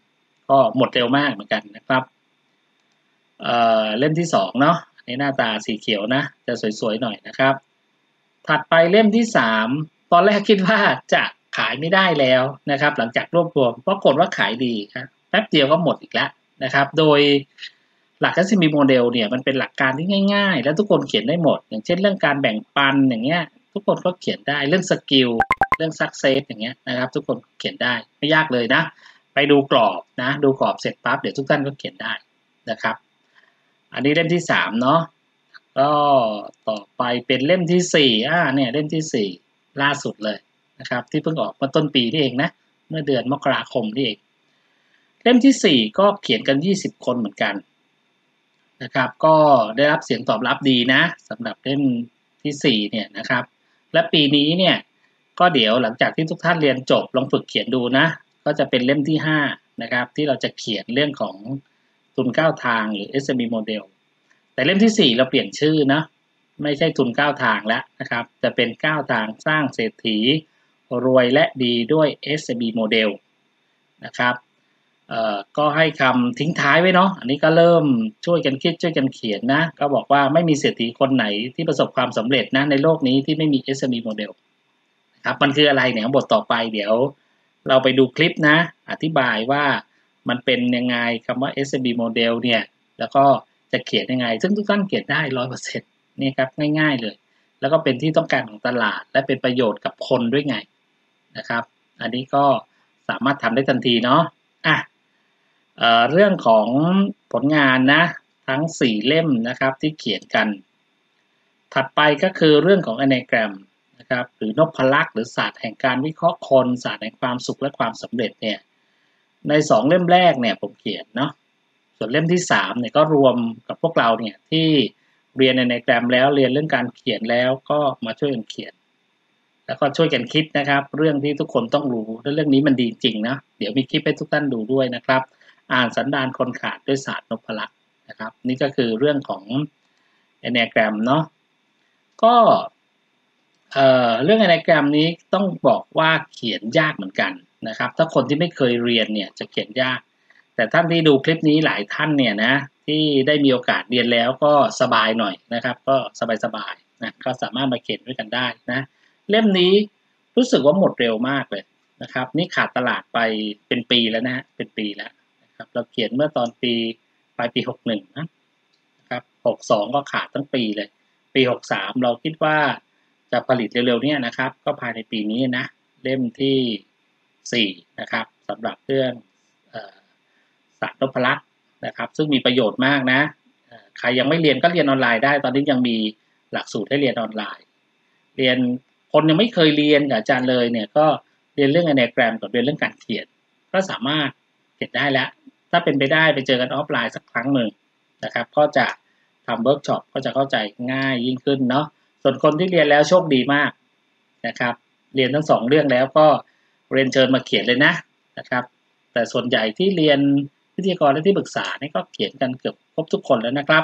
ก็หมดเร็วมากเหมือนกันนะครับเอ่อเล่มที่สองเนาะอันนี้หน้าตาสีเขียวนะจะสวยๆหน่อยนะครับถัดไปเล่มที่สามตอนแรกคิดว่าจะขายไม่ได้แล้วนะครับหลังจากรวบรวมปรากฏว่าขายดีครับแป๊บเดียวก็หมดอีกแล้วนะครับโดยหลัก เอส เอ็ม อี Model เนี่ยมันเป็นหลักการที่ง่ายๆและทุกคนเขียนได้หมดอย่างเช่นเรื่องการแบ่งปันอย่างเงี้ยทุกคนก็เขียนได้เรื่องสกิลเรื่อง success อย่างเงี้ยนะครับทุกคนเขียนได้ไม่ยากเลยนะไปดูกรอบนะดูกรอบเสร็จปั๊บเดี๋ยวทุกท่านก็เขียนได้นะครับอันนี้เล่มที่สามเนาะก็ต่อไปเป็นเล่มที่สี่อ่าเนี่ยเล่มที่สี่ล่าสุดเลยนะครับที่เพิ่งออกเมื่อต้นปีนี่เองนะเมื่อเดือนมกราคมนี่เองเล่มที่สี่ก็เขียนกันยี่สิบคนเหมือนกันนะครับก็ได้รับเสียงตอบรับดีนะสำหรับเล่มที่สี่เนี่ยนะครับและปีนี้เนี่ยก็เดี๋ยวหลังจากที่ทุกท่านเรียนจบลองฝึกเขียนดูนะก็จะเป็นเล่มที่ห้านะครับที่เราจะเขียนเรื่องของทุนเก้าทางหรือ เอส เอ็ม อี Model แต่เล่มที่สี่เราเปลี่ยนชื่อนะไม่ใช่ทุนเก้าทางแล้วนะครับจะเป็นเก้าทางสร้างเศรษฐีรวยและดีด้วย เอส เอ็ม อี Model นะครับเอ่อก็ให้คำทิ้งท้ายไว้เนาะอันนี้ก็เริ่มช่วยกันคิดช่วยกันเขียนนะก็บอกว่าไม่มีเศรษฐีคนไหนที่ประสบความสำเร็จนะในโลกนี้ที่ไม่มี เอส เอ็ม อี Model ครับมันคืออะไรเนี่ยบทต่อไปเดี๋ยวเราไปดูคลิปนะอธิบายว่ามันเป็นยังไงคำว่า เอส เอ็ม อี Model เนี่ยแล้วก็จะเขียนยังไงซึ่งทุกท่านเขียนได้ ร้อยเปอร์เซ็นต์ นี่ครับง่ายๆเลยแล้วก็เป็นที่ต้องการของตลาดและเป็นประโยชน์กับคนด้วยไงนะครับอันนี้ก็สามารถทำได้ทันทีเนาะอ่ะเอ่อเรื่องของผลงานนะทั้งสี่เล่มนะครับที่เขียนกันถัดไปก็คือเรื่องของ Enneagram นะครับหรือนพลักษ์หรือศาสตร์แห่งการวิเคราะห์คนศาสตร์แห่งความสุขและความสำเร็จเนี่ยในสองเล่มแรกเนี่ยผมเขียนเนาะส่วนเล่มที่สามเนี่ยก็รวมกับพวกเราเนี่ยที่เรียน Enneagram แล้วเรียนเรื่องการเขียนแล้วก็มาช่วยกันเขียนแล้วก็ช่วยกันคิดนะครับเรื่องที่ทุกคนต้องรู้และเรื่องนี้มันดีจริงนะเดี๋ยวมีคลิปให้ทุกท่านดูด้วยนะครับอ่านสันดานคนขาดด้วยศาสตร์นพลักษ์นะครับนี่ก็คือเรื่องของ Enneagram เนาะก็เอ่อเรื่อง Enneagram นี้ต้องบอกว่าเขียนยากเหมือนกันนะครับถ้าคนที่ไม่เคยเรียนเนี่ยจะเขียนยากแต่ท่านที่ดูคลิปนี้หลายท่านเนี่ยนะที่ได้มีโอกาสเรียนแล้วก็สบายหน่อยนะครับก็สบายๆนะก็สามารถมาเขียนด้วยกันได้นะเล่มนี้รู้สึกว่าหมดเร็วมากเลยนะครับนี่ขาดตลาดไปเป็นปีแล้วนะเป็นปีแล้วนะครับเราเขียนเมื่อตอนปีปลายปีหกสิบเอ็ดนะครับหกสิบสองก็ขาดทั้งปีเลยปีหกสิบสามเราคิดว่าจะผลิตเร็วๆนี้นะครับก็ภายในปีนี้นะเล่มที่สี่นะครับสำหรับเรื่องเอ่อศาสตร์นพลักษ์นะครับซึ่งมีประโยชน์มากนะใครยังไม่เรียนก็เรียนออนไลน์ได้ตอนนี้ยังมีหลักสูตรให้เรียนออนไลน์เรียนคนยังไม่เคยเรียนกับอาจารย์เลยเนี่ยก็เรียนเรื่อง Enneagram กับเรียนเรื่องการเขียนก็สามารถเขียนได้แล้วถ้าเป็นไปได้ไปเจอกันออฟไลน์สักครั้งหนึ่งนะครับก็จะทำเวิร์กช็อปก็จะเข้าใจง่ายยิ่งขึ้นเนาะส่วนคนที่เรียนแล้วโชคดีมากนะครับเรียนทั้งสองเรื่องแล้วก็เรียนเชิญมาเขียนเลยนะนะครับแต่ส่วนใหญ่ที่เรียนวิทยากรและที่ปรึกษานี่ก็เขียนกันเกือบครบทุกคนแล้วนะครับ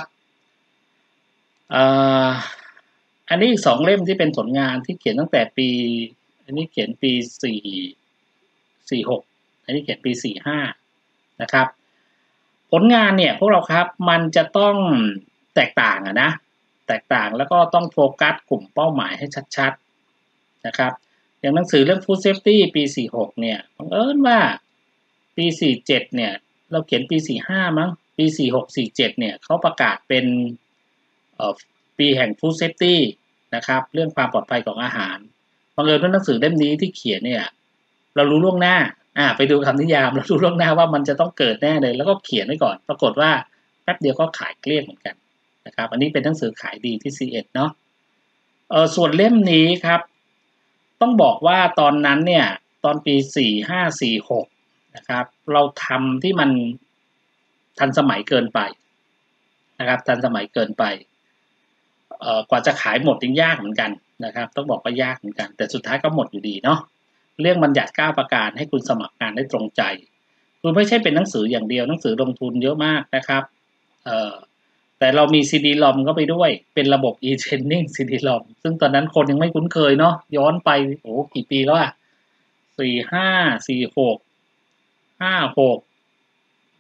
อันนี้อีกสองเล่มที่เป็นผลงานที่เขียนตั้งแต่ปีอันนี้เขียนปีสี่สี่หกอันนี้เขียนปีสี่ห้านะครับผลงานเนี่ยพวกเราครับมันจะต้องแตกต่างอะนะแตกต่างแล้วก็ต้องโฟกัสกลุ่มเป้าหมายให้ชัดๆนะครับอย่างหนังสือเรื่อง Food Safety ปีสี่หกเนี่ยบังเอิญว่าปีสี่เจ็ดเนี่ยเราเขียนปีสี่ห้ามั้งปีสี่หก สี่เจ็ดเนี่ยเขาประกาศเป็นเอ่อปีแห่ง Food Safety นะครับเรื่องความปลอดภัยของอาหารบังเอิญว่าหนังสือเล่มนี้ที่เขียนเนี่ยเรารู้ล่วงหน้าอ่าไปดูคำนิยามเรารู้ล่วงหน้าว่ามันจะต้องเกิดแน่เลยแล้วก็เขียนไว้ก่อนปรากฏว่าแป๊บเดียวก็ขายเกลี้ยงเหมือนกันนะครับอันนี้เป็นหนังสือขายดีที่ ซี เอ็ด เนาะเออส่วนเล่มนี้ครับต้องบอกว่าตอนนั้นเนี่ยตอนปีสี่ห้า สี่หกนะครับเราทำที่มันทันสมัยเกินไปนะครับทันสมัยเกินไปเอ่อกว่าจะขายหมดยังยากเหมือนกันนะครับต้องบอกว่ายากเหมือนกันแต่สุดท้ายก็หมดอยู่ดีเนาะเรื่องบัญญัติเก้าประการให้คุณสมัครงานได้ตรงใจคือไม่ใช่เป็นหนังสืออย่างเดียวหนังสือลงทุนเยอะมากนะครับเอ่อแต่เรามี ซี ดี รอม เข้าไปด้วยเป็นระบบ e-training ซี ดี รอม ซึ่งตอนนั้นคนยังไม่คุ้นเคยเนาะย้อนไปโอ้กี่ปีแล้วอะสี่ห้า สี่หก ห้าหก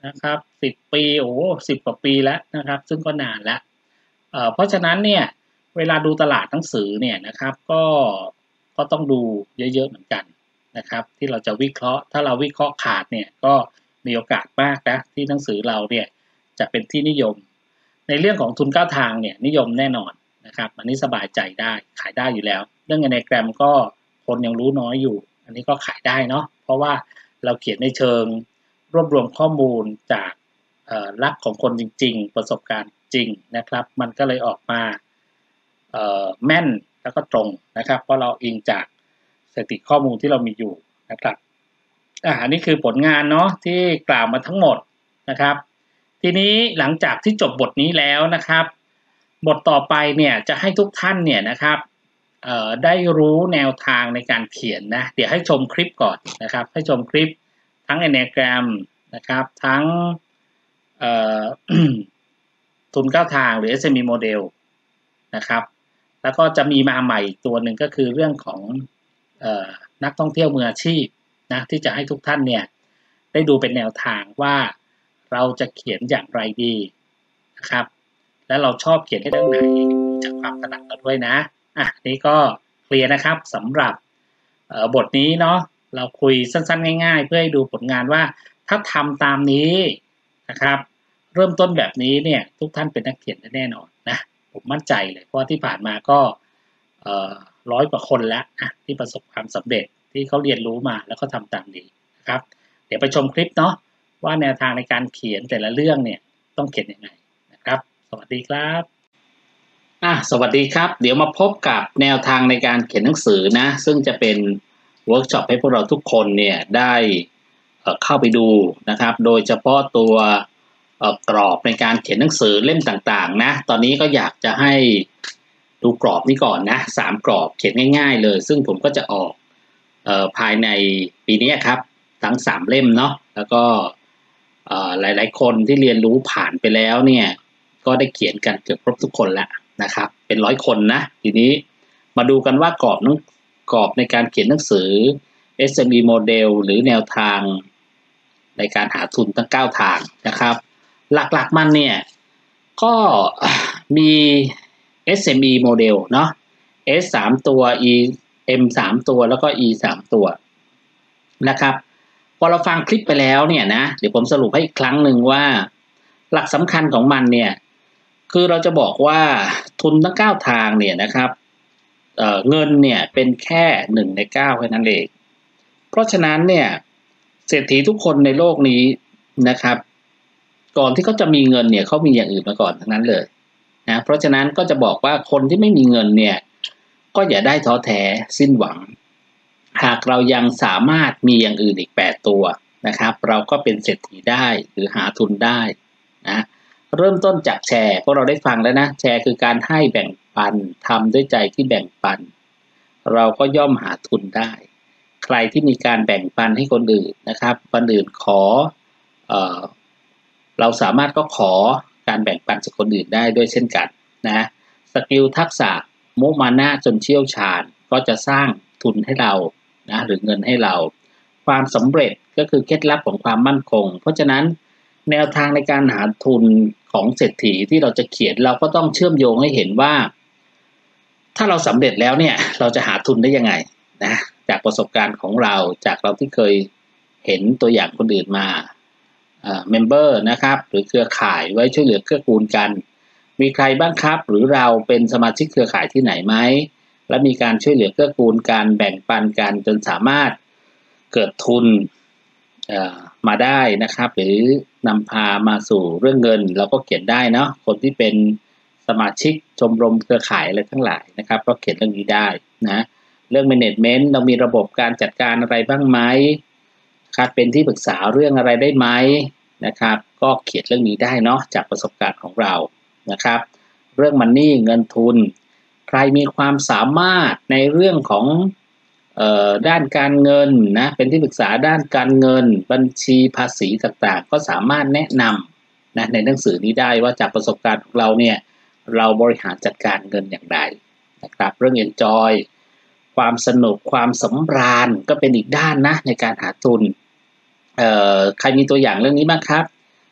นะครับสิบปีโอ้สิบกว่าปีแล้วนะครับซึ่งก็นานแล้วเอ่อเพราะฉะนั้นเนี่ยเวลาดูตลาดหนังสือเนี่ยนะครับก็ก็ต้องดูเยอะๆเหมือนกันนะครับที่เราจะวิเคราะห์ถ้าเราวิเคราะห์ขาดเนี่ยก็มีโอกาสมากนะที่หนังสือเราเนี่ยจะเป็นที่นิยมในเรื่องของทุนเก้าทางเนี่ยนิยมแน่นอนนะครับอันนี้สบายใจได้ขายได้อยู่แล้วเรื่อง Enneagram ก็คนยังรู้น้อยอยู่อันนี้ก็ขายได้เนาะเพราะว่าเราเขียนในเชิงรวบรวมข้อมูลจากลักของคนจริงๆประสบการณ์จริงนะครับมันก็เลยออกมาแม่นแล้วก็ตรงนะครับเพราะเราอิงจากสถิติข้อมูลที่เรามีอยู่นะครับอ่าอันนี้คือผลงานเนาะที่กล่าวมาทั้งหมดนะครับทีนี้หลังจากที่จบบทนี้แล้วนะครับบทต่อไปเนี่ยจะให้ทุกท่านเนี่ยนะครับเอ่อได้รู้แนวทางในการเขียนนะเดี๋ยวให้ชมคลิปก่อนนะครับให้ชมคลิปทั้ง Enneagram นะครับทั้งเอ่อ ทุนเก้าทางหรือ เอส เอ็ม อี Model นะครับแล้วก็จะมีมาใหม่ตัวหนึ่งก็คือเรื่องของเอ่อนักท่องเที่ยวมืออาชีพนะที่จะให้ทุกท่านเนี่ยได้ดูเป็นแนวทางว่าเราจะเขียนอย่างไรดีนะครับและเราชอบเขียนในเรื่องไหนจากความถนัดเราด้วยนะอ่ะนี่ก็เคลียร์นะครับสำหรับบทนี้เนาะเราคุยสั้นๆง่ายๆเพื่อให้ดูผลงานว่าถ้าทำตามนี้นะครับเริ่มต้นแบบนี้เนี่ยทุกท่านเป็นนักเขียนแน่นอนนะผมมั่นใจเลยเพราะที่ผ่านมาก็ร้อยกว่าคนแล้วนะที่ประสบความสำเร็จที่เขาเรียนรู้มาแล้วก็ทำตามนี้นะครับเดี๋ยวไปชมคลิปเนาะว่าแนวทางในการเขียนแต่ละเรื่องเนี่ยต้องเขียนยังไงนะครับสวัสดีครับอ่ะสวัสดีครับเดี๋ยวมาพบกับแนวทางในการเขียนหนังสือนะซึ่งจะเป็นเวิร์กช็อปให้พวกเราทุกคนเนี่ยได้เข้าไปดูนะครับโดยเฉพาะตัวกรอบในการเขียนหนังสือเล่มต่างๆนะตอนนี้ก็อยากจะให้ดูกรอบนี้ก่อนนะสามกรอบเขียนง่ายๆเลยซึ่งผมก็จะออกเอ่อภายในปีนี้ครับทั้งสามเล่มเนาะแล้วก็เอ่อหลายๆคนที่เรียนรู้ผ่านไปแล้วเนี่ยก็ได้เขียนกันเกือบครบทุกคนแล้วนะครับเป็นร้อยคนนะทีนี้มาดูกันว่ากรอบนั้นกรอบในการเขียนหนังสือ เอส เอ็ม อี Model หรือแนวทางในการหาทุนทั้งเก้าทางนะครับหลักๆมันเนี่ยก็มี เอส เอ็ม อี Model เนาะ S สามตัว E M สามตัวแล้วก็ E สามตัวนะครับพอเราฟังคลิปไปแล้วเนี่ยนะเดี๋ยวผมสรุปให้อีกครั้งหนึ่งว่าหลักสำคัญของมันเนี่ยคือเราจะบอกว่าทุนทั้งเก้าทางเนี่ยนะครับ เอ่อ เงินเนี่ยเป็นแค่หนึ่งในเก้าแค่นั้นเองเพราะฉะนั้นเนี่ยเศรษฐีทุกคนในโลกนี้นะครับก่อนที่เขาจะมีเงินเนี่ยเขามีอย่างอื่นมาก่อนทั้งนั้นเลยนะเพราะฉะนั้นก็จะบอกว่าคนที่ไม่มีเงินเนี่ยก็อย่าได้ท้อแท้สิ้นหวังหากเรายังสามารถมีอย่างอื่นอีกแปดตัวนะครับเราก็เป็นเศรษฐีได้หรือหาทุนได้นะเริ่มต้นจากแชร์พวกเราได้ฟังแล้วนะแชร์คือการให้แบ่งปันทำด้วยใจที่แบ่งปันเราก็ย่อมหาทุนได้ใครที่มีการแบ่งปันให้คนอื่นนะครับคนอื่นขอเอ่อเราสามารถก็ขอการแบ่งปันจากคนอื่นได้ด้วยเช่นกันนะสกิลทักษะมุมานะจนเชี่ยวชาญก็จะสร้างทุนให้เรานะหรือเงินให้เราความสำเร็จก็คือเคล็ดลับของความมั่นคงเพราะฉะนั้นแนวทางในการหาทุนของเศรษฐีที่เราจะเขียนเราก็ต้องเชื่อมโยงให้เห็นว่าถ้าเราสำเร็จแล้วเนี่ยเราจะหาทุนได้ยังไงนะจากประสบการณ์ของเราจากเราที่เคยเห็นตัวอย่างคนอื่นมาเมมเบอร์นะครับหรือเครือข่ายไว้ช่วยเหลือเกื้อกูลกันมีใครบ้างครับหรือเราเป็นสมาชิกเครือข่ายที่ไหนไหมและมีการช่วยเหลือเกื้อกูลกันแบ่งปันกันจนสามารถเกิดทุนมาได้นะครับหรือนำพามาสู่เรื่องเงินเราก็เขียนได้เนาะคนที่เป็นสมาชิกชมรมเครือข่ายอะไรทั้งหลายนะครับก็เขียนเรื่องนี้ได้นะเรื่อง management เรามีระบบการจัดการอะไรบ้างไหมครับเป็นที่ปรึกษาเรื่องอะไรได้ไหมนะครับก็เขียนเรื่องนี้ได้เนาะจากประสบการณ์ของเรานะครับเรื่องมันนี่เงินทุนใครมีความสามารถในเรื่องของเอ่อด้านการเงินนะเป็นที่ปรึกษาด้านการเงินบัญชีภาษีต่างๆก็สามารถแนะนำนะในหนังสือนี้ได้ว่าจากประสบการณ์ของเราเนี่ยเราบริหารจัดการเงินอย่างไรนะครับเรื่อง enjoy ความสนุกความสำราญก็เป็นอีกด้านนะในการหาทุนเอ่อใครมีตัวอย่างเรื่องนี้บ้างครับ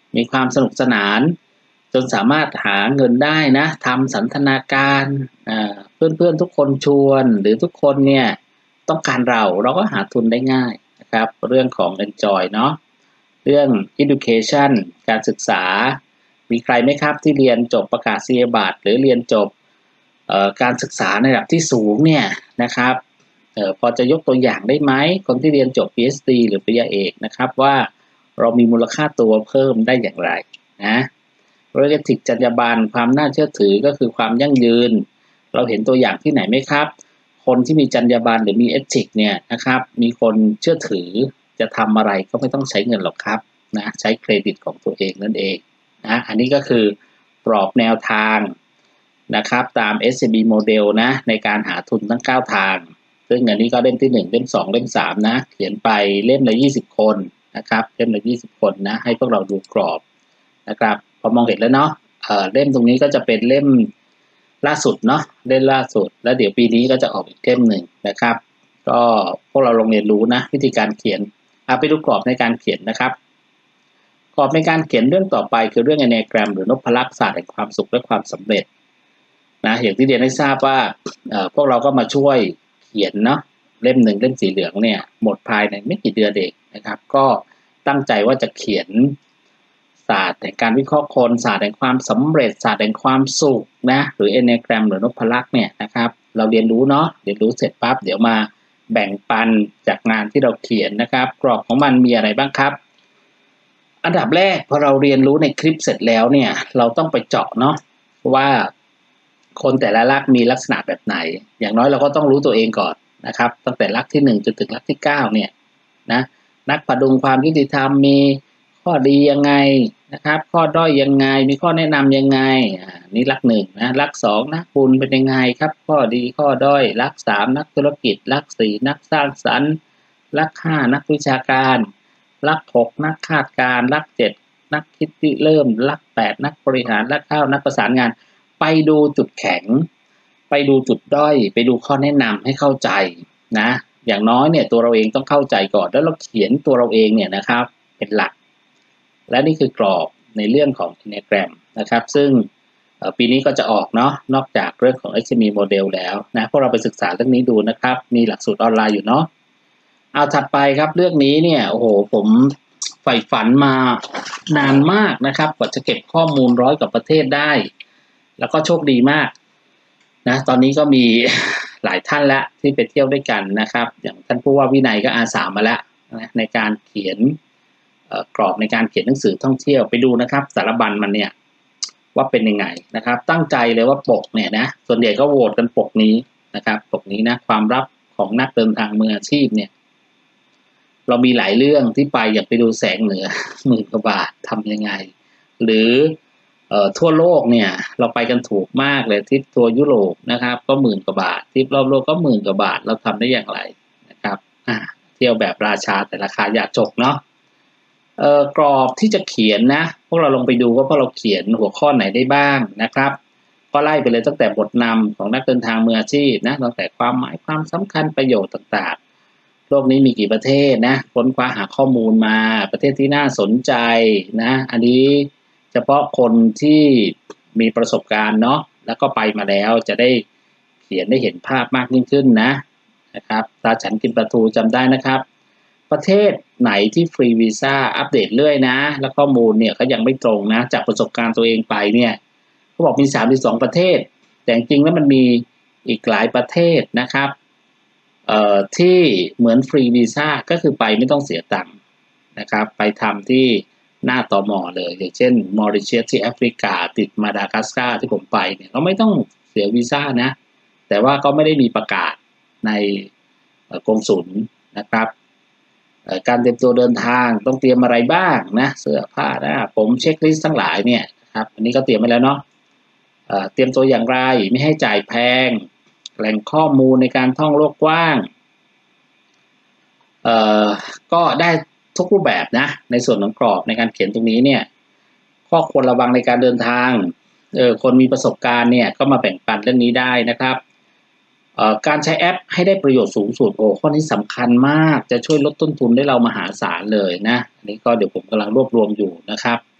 มีความสนุกสนานจนสามารถหาเงินได้นะทำสันทนาการเพื่อนๆทุกคนชวนหรือทุกคนเนี่ยต้องการเราเราก็หาทุนได้ง่ายนะครับเรื่องของ enjoy เนาะเรื่อง education การศึกษามีใครไหมครับที่เรียนจบประกาศนียบัตรหรือเรียนจบการศึกษาในระดับที่สูงเนี่ยนะครับเอ่อพอจะยกตัวอย่างได้ไหมคนที่เรียนจบ พี เอช ดี หรือปริญญาเอกนะครับว่าเรามีมูลค่าตัวเพิ่มได้อย่างไรนะเรื่อง ethics จรรยาบรรณความน่าเชื่อถือก็คือความยั่งยืนเราเห็นตัวอย่างที่ไหนไหมครับคนที่มีจรรยาบรรณหรือมี ethics เนี่ยนะครับมีคนเชื่อถือจะทำอะไรก็ไม่ต้องใช้เงินหรอกครับนะใช้เครดิตของตัวเองนั่นเองนะอันนี้ก็คือกรอบแนวทางนะครับตาม เอส ซี บี Model นะในการหาทุนทั้งเก้าทางซึ่งอันนี้ก็เล่มที่หนึ่งเล่มสองเล่มสามนะเขียนไปเล่มละยี่สิบคนนะครับเล่มละยี่สิบคนนะให้พวกเราดูกรอบนะครับพอมองเห็นแล้วเนาะเอ่อเล่มตรงนี้ก็จะเป็นเล่มล่าสุดเนาะเล่มล่าสุดแล้วเดี๋ยวปีนี้ก็จะออกอีกเล่มหนึ่งนะครับก็พวกเราลองเรียนรู้นะวิธีการเขียนเอาไปดูกรอบในการเขียนนะครับกรอบในการเขียนเรื่องต่อไปคือเรื่อง Enneagram หรือนพลักษณ์ศาสตร์แห่งความสุขและความสำเร็จนะอย่างที่เรียนให้ทราบว่าเอ่อพวกเราก็มาช่วยเขียนเนาะเล่มหนึ่งเล่มสีเหลืองเนี่ยหมดภายในไม่กี่เดือนเองนะครับก็ตั้งใจว่าจะเขียนศาสตร์แห่งการวิเคราะห์คนศาสตร์แห่งความสำเร็จศาสตร์แห่งความสุขนะหรือ Enneagram หรือนพลักษณ์เนี่ยนะครับเราเรียนรู้เนาะเรียนรู้เสร็จปั๊บเดี๋ยวมาแบ่งปันจากงานที่เราเขียนนะครับกรอบของมันมีอะไรบ้างครับอันดับแรกพอเราเรียนรู้ในคลิปเสร็จแล้วเนี่ยเราต้องไปเจาะเนาะว่าคนแต่ละลักษณ์มีลักษณะแบบไหนอย่างน้อยเราก็ต้องรู้ตัวเองก่อนนะครับตั้งแต่ลักษณ์ที่หนึ่งจนถึงลักษณ์ที่เก้าเนี่ยนะนักประดุงความยุติธรรมมีข้อดียังไงนะครับข้อด้อยยังไงมีข้อแนะนำยังไงอ่านี่ลักษณ์หนึ่งนะลักษณ์สองนักบุญเป็นยังไงครับข้อดีข้อด้อยลักษณ์สามนักธุรกิจลักษณ์สี่นักสร้างสรรค์ลักษณ์ห้านักวิชาการลักษณ์หกนักคาดการณ์ลักษณ์เจ็ดนักคิดที่เริ่มลักษณ์แปดนักบริหารลักษณ์เก้านักประสานงานไปดูจุดแข็งไปดูจุดด้อยไปดูข้อแนะนำให้เข้าใจนะอย่างน้อยเนี่ยตัวเราเองต้องเข้าใจก่อนแล้วเราเขียนตัวเราเองเนี่ยนะครับเป็นหลักและนี่คือกรอบในเรื่องของ Enneagram นะครับซึ่งปีนี้ก็จะออกเนาะนอกจากเรื่องของ เอส ซี บี Model แล้วนะพวกเราไปศึกษาเรื่องนี้ดูนะครับมีหลักสูตรออนไลน์อยู่เนาะเอาถัดไปครับเรื่องนี้เนี่ยโอ้โหผมใฝ่ฝันมานานมากนะครับกว่าจะเก็บข้อมูลร้อยกว่าประเทศได้แล้วก็โชคดีมากนะตอนนี้ก็มีหลายท่านแล้วที่ไปเที่ยวด้วยกันนะครับอย่างท่านผู้ว่าวินัยก็อาสามาแล้วนะในการเขียนกรอบในการเขียนหนังสือท่องเที่ยวไปดูนะครับสารบัญมันเนี่ยว่าเป็นยังไงนะครับตั้งใจเลยว่าปกเนี่ยนะส่วนใหญ่ก็โหวตกันปกนี้นะครับปกนี้นะความลับของนักเดินทางมืออาชีพเนี่ยเรามีหลายเรื่องที่ไปอยากไปดูแสงเหนือหมื่นกว่าบาททำยังไงหรือเอ่อทั่วโลกเนี่ยเราไปกันถูกมากเลยทริปทัวร์ยุโรปนะครับก็หมื่นกว่าบาททริปรอบโลกก็หมื่นกว่าบาทเราทำได้อย่างไรนะครับอ่าเที่ยวแบบราชาแต่ราคาอย่าจกเนาะเอ่อกรอบที่จะเขียนนะพวกเราลงไปดูว่าพวกเราเขียนหัวข้อไหนได้บ้างนะครับก็ไล่ไปเลยตั้งแต่บทนำของนักเดินทางมืออาชีพนะตั้งแต่ความหมายความสำคัญประโยชน์ต่างๆโลกนี้มีกี่ประเทศนะค้นคว้าหาข้อมูลมาประเทศที่น่าสนใจนะอันนี้เฉพาะคนที่มีประสบการณ์เนาะแล้วก็ไปมาแล้วจะได้เขียนได้เห็นภาพมากยิ่งขึ้นนะนะครับตาฉันกินปลาทูจำได้นะครับประเทศไหนที่ฟรีวีซ่าอัปเดตเรื่อยนะแล้วข้อมูลเนี่ยก็ยังไม่ตรงนะจากประสบการณ์ตัวเองไปเนี่ยเขาบอกมีสามสิบสองประเทศแต่จริงๆแล้วมันมีอีกหลายประเทศนะครับเอ่อที่เหมือนฟรีวีซ่าก็คือไปไม่ต้องเสียตังค์นะครับไปทำที่หน้าตม.เลยอย่างเช่นมอริเชียสที่แอฟริกาติดมาดากัสการ์ที่ผมไปเนี่ยก็ไม่ต้องเสียวีซ่านะแต่ว่าก็ไม่ได้มีประกาศในกงสุลนะครับการเตรียมตัวเดินทางต้องเตรียมอะไรบ้างนะเสื้อผ้านะผมเช็คลิสต์ทั้งหลายเนี่ยครับอันนี้ก็เตรียมไว้แล้วเนาะเตรียมตัวอย่างไรไม่ให้จ่ายแพงแหล่งข้อมูลในการท่องโลกกว้างเอ่อก็ได้ทุกรูปแบบนะในส่วนของกรอบในการเขียนตรงนี้เนี่ยข้อควรระวังในการเดินทางเออคนมีประสบการณ์เนี่ยก็มาแบ่งปันเรื่องนี้ได้นะครับเอ่อการใช้แอปให้ได้ประโยชน์สูงสุดโอ้ข้อนี้สำคัญมากจะช่วยลดต้นทุนได้เรามหาศาลเลยนะอันนี้ก็เดี๋ยวผมกำลังรวบรวมอยู่นะครับ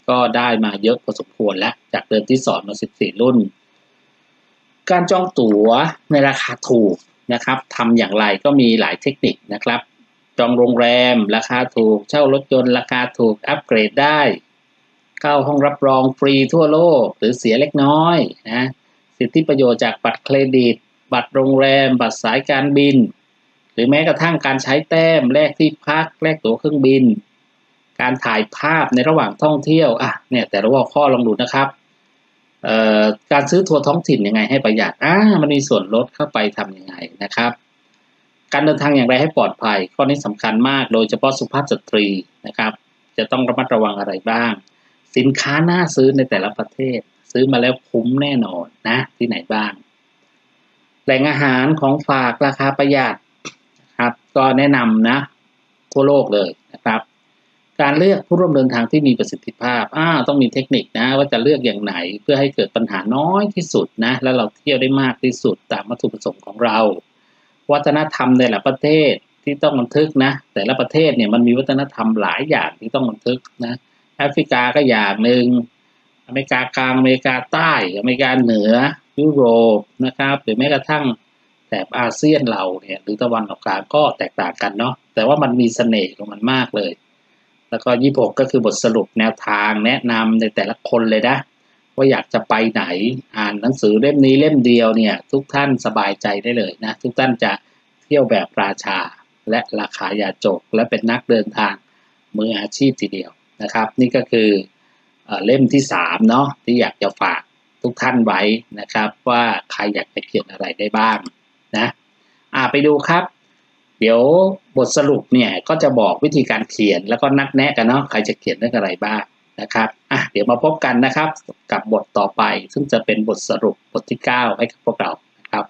ก็ได้มาเยอะพอสมควรแล้วจากเดิมที่สอนมาสิบสี่รุ่นการจองตั๋วในราคาถูกนะครับทำอย่างไรก็มีหลายเทคนิคนะครับจองโรงแรมราคาถูกเช่ารถยนต์ราคาถูกอัปเกรดได้เข้าห้องรับรองฟรีทั่วโลกหรือเสียเล็กน้อยนะสิทธิประโยชน์จากบัตรเครดิตบัตรโรงแรมบัตรสายการบินหรือแม้กระทั่งการใช้แต้มแลกที่พักแลกตั๋วเครื่องบินการถ่ายภาพในระหว่างท่องเที่ยวอ่ะเนี่ยแต่ละหัวข้อลองดูนะครับเอ่อการซื้อทัวร์ท้องถิ่นยังไงให้ประหยัดอ่ามันมีส่วนลดเข้าไปทำยังไงนะครับการเดินทางอย่างไรให้ปลอดภัยข้อนี้สำคัญมากโดยเฉพาะสุภาพสตรีนะครับจะต้องระมัดระวังอะไรบ้างสินค้าน่าซื้อในแต่ละประเทศซื้อมาแล้วคุ้มแน่นอนนะที่ไหนบ้างแหล่งอาหารของฝากราคาประหยัดครับก็แนะนำนะทั่วโลกเลยนะครับการเลือกผู้ร่วมเดินทางที่มีประสิทธิภาพอ่าต้องมีเทคนิคนะว่าจะเลือกอย่างไหนเพื่อให้เกิดปัญหาน้อยที่สุดนะแล้วเราเที่ยวได้มากที่สุดตามวัตถุประสงค์ของเราวัฒนธรรมในแต่ละประเทศที่ต้องบันทึกนะแต่ละประเทศเนี่ยมันมีวัฒนธรรมหลายอย่างที่ต้องบันทึกนะแอฟริกาก็อย่างหนึ่งอเมริกากลางอเมริกาใต้อเมริกาเหนือยุโรปนะครับหรือแม้กระทั่งแถบอาเซียนเราเนี่ยหรือตะวันออกกลางก็แตกต่างกันเนาะแต่ว่ามันมีเสน่ห์ของมันมากเลยแล้วก็ยี่สิบหกก็คือบทสรุปแนวทางแนะนำในแต่ละคนเลยนะว่าอยากจะไปไหนอ่านหนังสือเล่มนี้เล่มเดียวเนี่ยทุกท่านสบายใจได้เลยนะทุกท่านจะเที่ยวแบบราชาและราคายาจกและเป็นนักเดินทางมืออาชีพทีเดียวนะครับนี่ก็คือเล่มที่สามเนาะที่อยากจะฝากทุกท่านไว้นะครับว่าใครอยากไปเขียนอะไรได้บ้างนะอ่าไปดูครับเดี๋ยวบทสรุปเนี่ยก็จะบอกวิธีการเขียนแล้วก็นัดแนะกันเนาะใครจะเขียนเรื่องอะไรบ้างนะครับอ่ะเดี๋ยวมาพบกันนะครับกับบทต่อไปซึ่งจะเป็นบทสรุปบทที่เก้าให้กับพวกเรานะครับ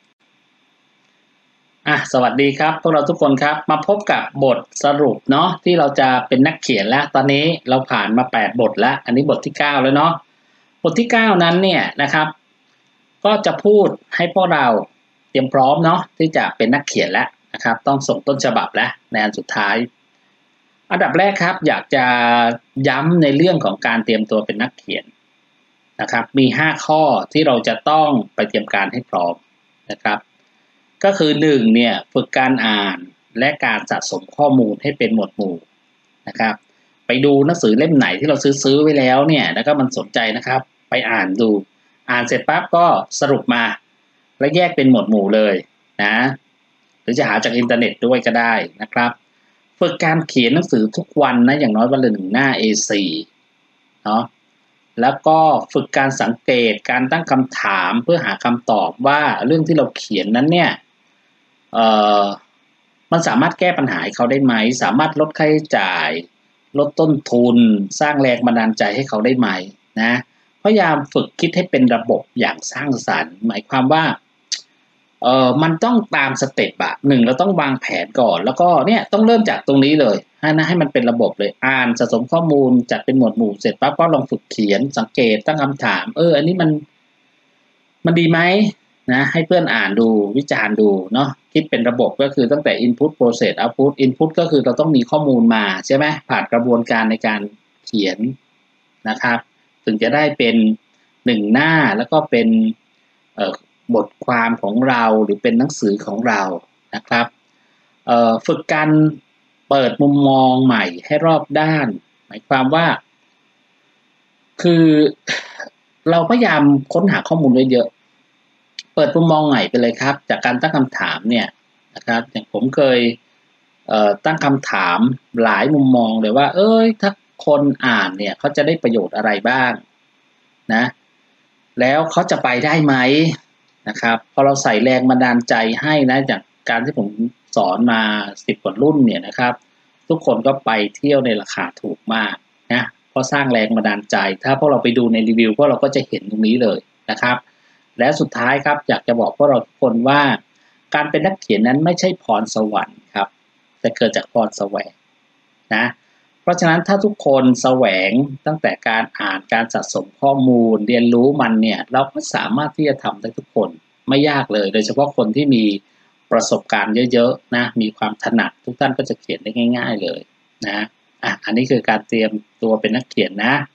อ่ะสวัสดีครับพวกเราทุกคนครับมาพบกับบทสรุปเนาะที่เราจะเป็นนักเขียนแล้วตอนนี้เราผ่านมาแปดบทแล้วอันนี้บทที่เก้าแล้วเนาะบทที่เก้านั้นเนี่ยนะครับก็จะพูดให้พวกเราเตรียมพร้อมเนาะที่จะเป็นนักเขียนแล้วนะครับต้องส่งต้นฉบับแล้วในอันสุดท้ายอันดับแรกครับอยากจะย้ำในเรื่องของการเตรียมตัวเป็นนักเขียนนะครับมีห้าข้อที่เราจะต้องไปเตรียมการให้พร้อมนะครับก็คือหนึ่งเนี่ยฝึกการอ่านและการสะสมข้อมูลให้เป็นหมวดหมู่นะครับไปดูหนังสือเล่มไหนที่เราซื้อซื้อไว้แล้วเนี่ยแล้วก็มันสนใจนะครับไปอ่านดูอ่านเสร็จปั๊บก็สรุปมาแล้วแยกเป็นหมวดหมู่เลยนะหรือจะหาจากอินเทอร์เน็ตด้วยก็ได้นะครับฝึกการเขียนหนังสือทุกวันนะอย่างน้อยวันละหนึ่งหน้า เอ โฟร์ เนาะแล้วก็ฝึกการสังเกตการตั้งคำถามเพื่อหาคำตอบว่าเรื่องที่เราเขียนนั้นเนี่ยเอ่อมันสามารถแก้ปัญหาให้เขาได้ไหมสามารถลดค่าใช้จ่ายลดต้นทุนสร้างแรงบันดาลใจให้เขาได้ไหมนะพยายามฝึกคิดให้เป็นระบบอย่างสร้างสรรค์หมายความว่าเอ่อมันต้องตามสเต็ปอะหนึ่งเราต้องวางแผนก่อนแล้วก็เนี่ยต้องเริ่มจากตรงนี้เลยให้นะให้มันเป็นระบบเลยอ่านสะสมข้อมูลจัดเป็นหมวดหมู่เสร็จปั๊บก็ลองฝึกเขียนสังเกตตั้งคำถามเอออันนี้มันมันดีไหมนะให้เพื่อนอ่านดูวิจารณ์ดูเนาะคิดเป็นระบบก็คือตั้งแต่ input process output input ก็คือเราต้องมีข้อมูลมาใช่ไหมผ่านกระบวนการในการเขียนนะครับถึงจะได้เป็นหนึ่งหน้าแล้วก็เป็นเอ่อบทความของเราหรือเป็นหนังสือของเรานะครับเอ่อฝึกการเปิดมุมมองใหม่ให้รอบด้านหมายความว่าคือเราพยายามค้นหาข้อมูลไว้เยอะเปิดมุมมองใหม่ไปเลยครับจากการตั้งคำถามเนี่ยนะครับอย่างผมเคยเอ่อตั้งคำถามหลายมุมมองเลยว่าเอ้ยถ้าคนอ่านเนี่ยเขาจะได้ประโยชน์อะไรบ้างนะแล้วเขาจะไปได้ไหมนะครับพอเราใส่แรงบันดาลใจให้นะจากการที่ผมสอนมาสิบกว่ารุ่นเนี่ยนะครับทุกคนก็ไปเที่ยวในราคาถูกมากนะเพราะสร้างแรงบันดาลใจถ้าพวกเราไปดูในรีวิวพวกเราก็จะเห็นตรงนี้เลยนะครับและสุดท้ายครับอยากจะบอกพวกเราทุกคนว่าการเป็นนักเขียนนั้นไม่ใช่พรสวรรค์ครับแต่เกิดจากพรแสวงนะเพราะฉะนั้นถ้าทุกคนแสวงตั้งแต่การอ่านการสะสมข้อมูลเรียนรู้มันเนี่ยเราก็สามารถที่จะทำได้ทุกคนไม่ยากเลยโดยเฉพาะคนที่มีประสบการณ์เยอะๆนะมีความถนัดทุกท่านก็จะเขียนได้ง่ายๆเลยนะอ่ะอันนี้คือการเตรียมตัวเป็นนักเขียนนะ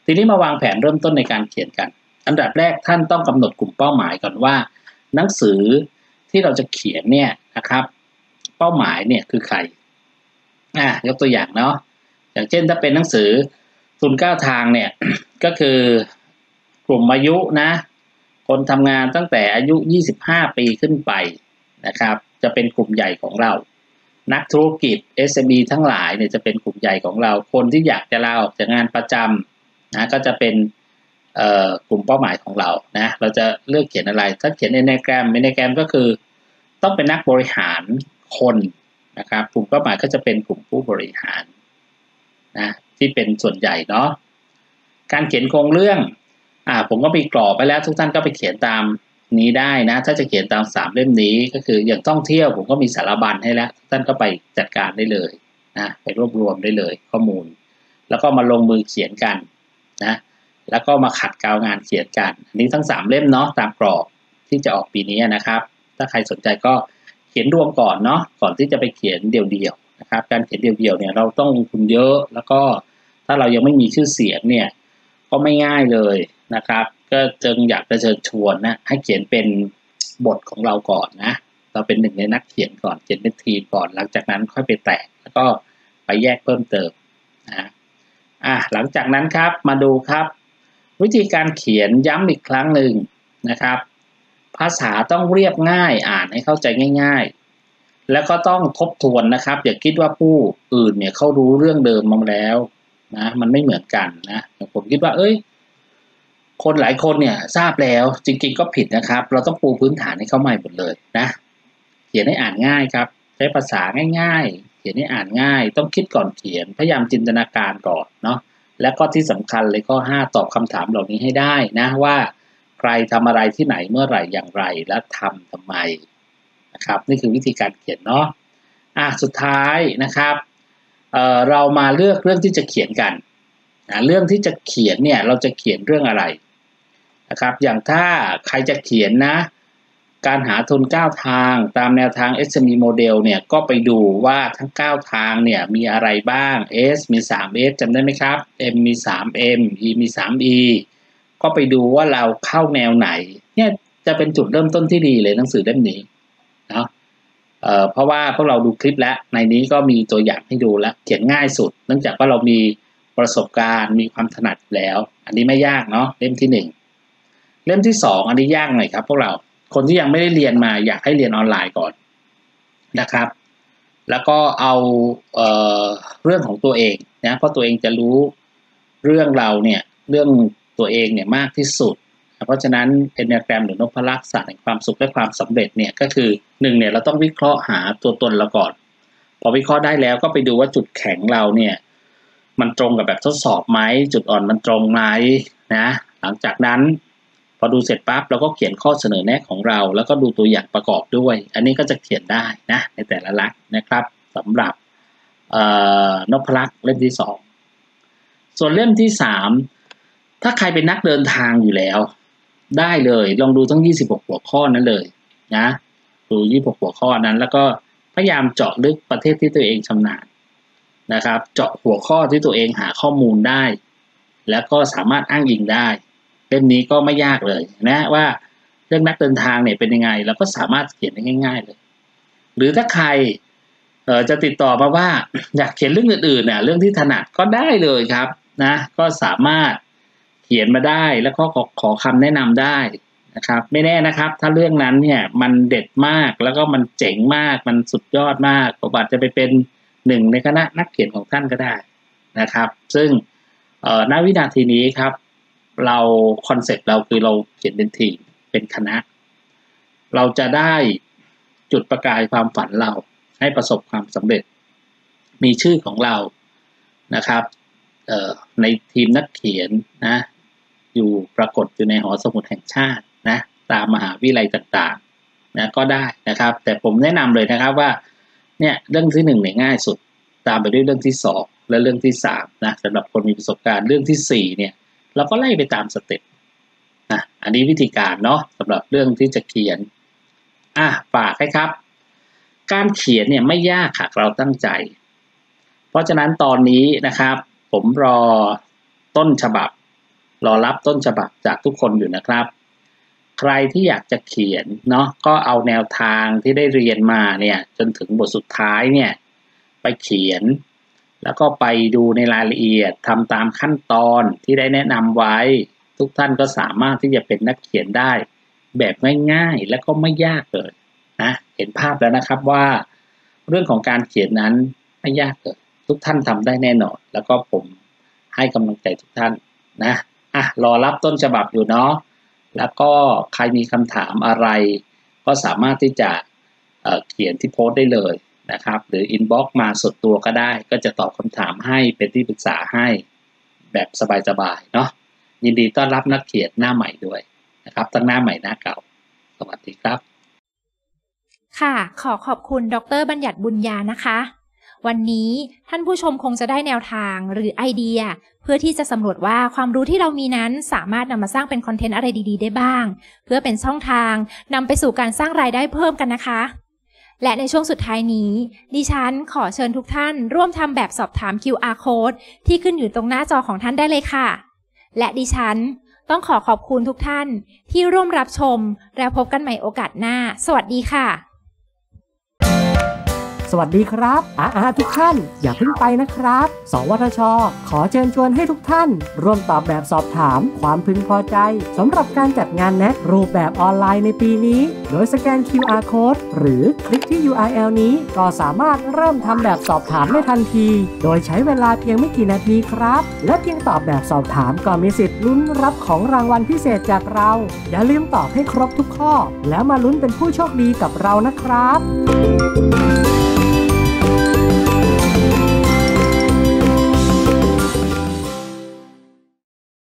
ทีนี้มาวางแผนเริ่มต้นในการเขียนกันอันดับแรกท่านต้องกำหนดกลุ่มเป้าหมายก่อนว่าหนังสือที่เราจะเขียนเนี่ยนะครับเป้าหมายเนี่ยคือใครอ่ะยกตัวอย่างเนาะอย่างเช่นถ้าเป็นหนังสือทุนเก้าทางเนี่ย ก็คือกลุ่มอายุนะคนทำงานตั้งแต่อายุยี่สิบห้าปีขึ้นไปนะครับจะเป็นกลุ่มใหญ่ของเรานักธุรกิจ เอส เอ็ม อี ทั้งหลายเนี่ยจะเป็นกลุ่มใหญ่ของเราคนที่อยากจะลาออกจากงานประจำนะก็จะเป็นเอ่อกลุ่มเป้าหมายของเรานะเราจะเลือกเขียนอะไรถ้าเขียนใน Enneagram Enneagram ก็คือต้องเป็นนักบริหารคนนะครับกลุ่มเป้าหมายก็จะเป็นกลุ่มผู้บริหารนะที่เป็นส่วนใหญ่เนาะการเขียนโครงเรื่องอ่าผมก็มีกรอบไปแล้วทุกท่านก็ไปเขียนตามนี้ได้นะถ้าจะเขียนตามสามเล่มนี้ก็คืออย่างท่องเที่ยวผมก็มีสารบัญให้แล้วท่านก็ไปจัดการได้เลยนะไปรวบรวมได้เลยข้อมูลแล้วก็มาลงมือเขียนกันนะแล้วก็มาขัดเกลางานเขียนกันอันนี้ทั้งสามเล่มเนาะตามกรอบที่จะออกปีนี้นะครับถ้าใครสนใจก็เขียนรวมก่อนเนาะก่อนที่จะไปเขียนเดี่ยวๆนะครับการเขียนเดี่ยวๆเนี่ยเราต้องลงทุนเยอะแล้วก็ถ้าเรายังไม่มีชื่อเสียงเนี่ยก็ไม่ง่ายเลยนะครับก็จึงอยากจะเชิญชวนนะให้เขียนเป็นบทของเราก่อนนะเราเป็นหนึ่งในนักเขียนก่อนเขียนเป็นทีมก่อนหลังจากนั้นค่อยไปแตกแล้วก็ไปแยกเพิ่มเติมนะอ่ะหลังจากนั้นครับมาดูครับวิธีการเขียนย้ำอีกครั้งหนึ่งนะครับภาษาต้องเรียบง่ายอ่านให้เข้าใจง่ายๆแล้วก็ต้องทบทวนนะครับอย่าคิดว่าผู้อื่นเนี่ยเขารู้เรื่องเดิมมาแล้วนะมันไม่เหมือนกันนะผมคิดว่าเอ้ยคนหลายคนเนี่ยทราบแล้วจริงๆก็ผิดนะครับเราต้องปูพื้นฐานให้เขาใหม่หมดเลยนะเขียนให้อ่านง่ายครับใช้ภาษาง่ายๆเขียนให้อ่านง่ายต้องคิดก่อนเขียนพยายามจินตนาการก่อนเนาะและก็ที่สำคัญเลยข้อห้าตอบคำถามเหล่านี้ให้ได้นะว่าใครทำอะไรที่ไหนเมื่อไหร่อย่างไรและทำทำไมนะครับนี่คือวิธีการเขียนเนาะอ่ะสุดท้ายนะครับเอ่อเรามาเลือกเรื่องที่จะเขียนกันนะเรื่องที่จะเขียนเนี่ยเราจะเขียนเรื่องอะไรนะครับอย่างถ้าใครจะเขียนนะการหาทุนเก้าทางตามแนวทาง เอส เอ็ม อี Model เนี่ยก็ไปดูว่าทั้งเก้าทางเนี่ยมีอะไรบ้าง S มี สาม เอส จำได้ไหมครับ M มี สาม เอ็ม E มี สาม อี ก็ไปดูว่าเราเข้าแนวไหนเนี่ยจะเป็นจุดเริ่มต้นที่ดีเลยหนังสือเล่มนี้เนาะเอ่อเพราะว่าพวกเราดูคลิปแล้วในนี้ก็มีตัวอย่างให้ดูแล้วเขียนง่ายสุดเนื่องจากว่าเรามีประสบการณ์มีความถนัดแล้วอันนี้ไม่ยากเนาะเล่มที่หนึ่งเล่มที่สองอันนี้ยากหน่อยครับพวกเราคนที่ยังไม่ได้เรียนมาอยากให้เรียนออนไลน์ก่อนนะครับแล้วก็เอาเอ่อเรื่องของตัวเองนะเพราะตัวเองจะรู้เรื่องเราเนี่ยเรื่องตัวเองเนี่ยมากที่สุดเพราะฉะนั้น Enneagram หรือนพลักษณ์แห่งความสุขและความสำเร็จเนี่ยก็คือหนึ่งเนี่ยเราต้องวิเคราะห์หาตัวตนเราก่อนพอวิเคราะห์ได้แล้วก็ไปดูว่าจุดแข็งเราเนี่ยมันตรงกับแบบทดสอบไหมจุดอ่อนมันตรงไหมนะหลังจากนั้นพอดูเสร็จปั๊บเราก็เขียนข้อเสนอแนะของเราแล้วก็ดูตัวอย่างประกอบด้วยอันนี้ก็จะเขียนได้นะในแต่ละลักษณ์นะครับสำหรับนพลักษณ์เล่มที่สองส่วนเล่มที่สามถ้าใครเป็นนักเดินทางอยู่แล้วได้เลยลองดูทั้งยี่สิบหกหัวข้อนั้นเลยนะดูยี่สิบหกหัวข้อนั้นแล้วก็พยายามเจาะลึกประเทศที่ตัวเองชำนาญนะครับเจาะหัวข้อที่ตัวเองหาข้อมูลได้แล้วก็สามารถอ้างอิงได้เล่มนี้ก็ไม่ยากเลยนะว่าเรื่องนักเดินทางเนี่ยเป็นยังไงเราก็สามารถเขียนได้ง่ายๆเลยหรือถ้าใครเอ่อจะติดต่อมาว่าอยากเขียนเรื่องอื่นๆเนี่ยเรื่องที่ถนัดก็ได้เลยครับนะก็สามารถเขียนมาได้แล้วก็ขอขอคำแนะนำได้นะครับไม่แน่นะครับถ้าเรื่องนั้นเนี่ยมันเด็ดมากแล้วก็มันเจ๋งมากมันสุดยอดมากผมอาจจะไปเป็นหนึ่งในคณะนักเขียนของท่านก็ได้นะครับซึ่งเอ่อณวินาทีนี้ครับเราคอนเซ็ปต์เราคือเราเขียนเป็นทีมเป็นคณะเราจะได้จุดประกายความฝันเราให้ประสบความสำเร็จมีชื่อของเรานะครับเอ่อในทีมนักเขียนนะอยู่ปรากฏอยู่ในหอสมุดแห่งชาตินะตามมหาวิทยาลัยต่างๆนะก็ได้นะครับแต่ผมแนะนำเลยนะครับว่าเนี่ยเรื่องที่หนึ่งเนี่ยง่ายสุดตามไปด้วยเรื่องที่สองและเรื่องที่สามนะสำหรับคนมีประสบการณ์เรื่องที่สี่เนี่ยเราก็ไล่ไปตามสเต็ปนะอันนี้วิธีการเนาะสำหรับเรื่องที่จะเขียนอ่ะฝากให้ครับการเขียนเนี่ยไม่ยากหากเราตั้งใจเพราะฉะนั้นตอนนี้นะครับผมรอต้นฉบับรอรับต้นฉบับจากทุกคนอยู่นะครับใครที่อยากจะเขียนเนาะก็เอาแนวทางที่ได้เรียนมาเนี่ยจนถึงบทสุดท้ายเนี่ยไปเขียนแล้วก็ไปดูในรายละเอียดทำตามขั้นตอนที่ได้แนะนำไว้ทุกท่านก็สามารถที่จะเป็นนักเขียนได้แบบง่ายๆและก็ไม่ยากเลยนะเห็นภาพแล้วนะครับว่าเรื่องของการเขียนนั้นไม่ยากเลยทุกท่านทำได้แน่นอนแล้วก็ผมให้กำลังใจทุกท่านนะอ่ะรอรับต้นฉบับอยู่เนาะแล้วก็ใครมีคำถามอะไรก็สามารถที่จะ เอ่อ เขียนที่โพสต์ได้เลยนะครับหรืออินบ็อกซ์มาส่วนตัวก็ได้ก็จะตอบคำถามให้เป็นที่ปรึกษาให้แบบสบายๆเนาะยินดีต้อนรับนักเขียนหน้าใหม่ด้วยนะครับทั้งหน้าใหม่หน้าเก่าสวัสดีครับค่ะขอขอบคุณดร.บัญญัติบุญญานะคะวันนี้ท่านผู้ชมคงจะได้แนวทางหรือไอเดียเพื่อที่จะสำรวจว่าความรู้ที่เรามีนั้นสามารถนำมาสร้างเป็นคอนเทนต์อะไรดีๆได้บ้างเพื่อเป็นช่องทางนำไปสู่การสร้างรายได้เพิ่มกันนะคะและในช่วงสุดท้ายนี้ดิฉันขอเชิญทุกท่านร่วมทำแบบสอบถาม คิว อาร์ Code ที่ขึ้นอยู่ตรงหน้าจอของท่านได้เลยค่ะและดิฉันต้องขอขอบคุณทุกท่านที่ร่วมรับชมแล้วพบกันใหม่โอกาสหน้าสวัสดีค่ะสวัสดีครับอาอาทุกท่านอย่าเพิ่งไปนะครับสวทช.ขอเชิญชวนให้ทุกท่านร่วมตอบแบบสอบถามความพึงพอใจสำหรับการจัดงาน เอ็น เอ ซี รูปแบบออนไลน์ในปีนี้โดยสแกน คิว อาร์ Code หรือคลิกที่ ยู อาร์ แอล นี้ก็สามารถเริ่มทำแบบสอบถามได้ทันทีโดยใช้เวลาเพียงไม่กี่นาทีครับและเพียงตอบแบบสอบถามก็มีสิทธิ์ลุ้นรับของรางวัลพิเศษจากเราอย่าลืมตอบให้ครบทุกข้อแล้วมาลุ้นเป็นผู้โชคดีกับเรานะครับ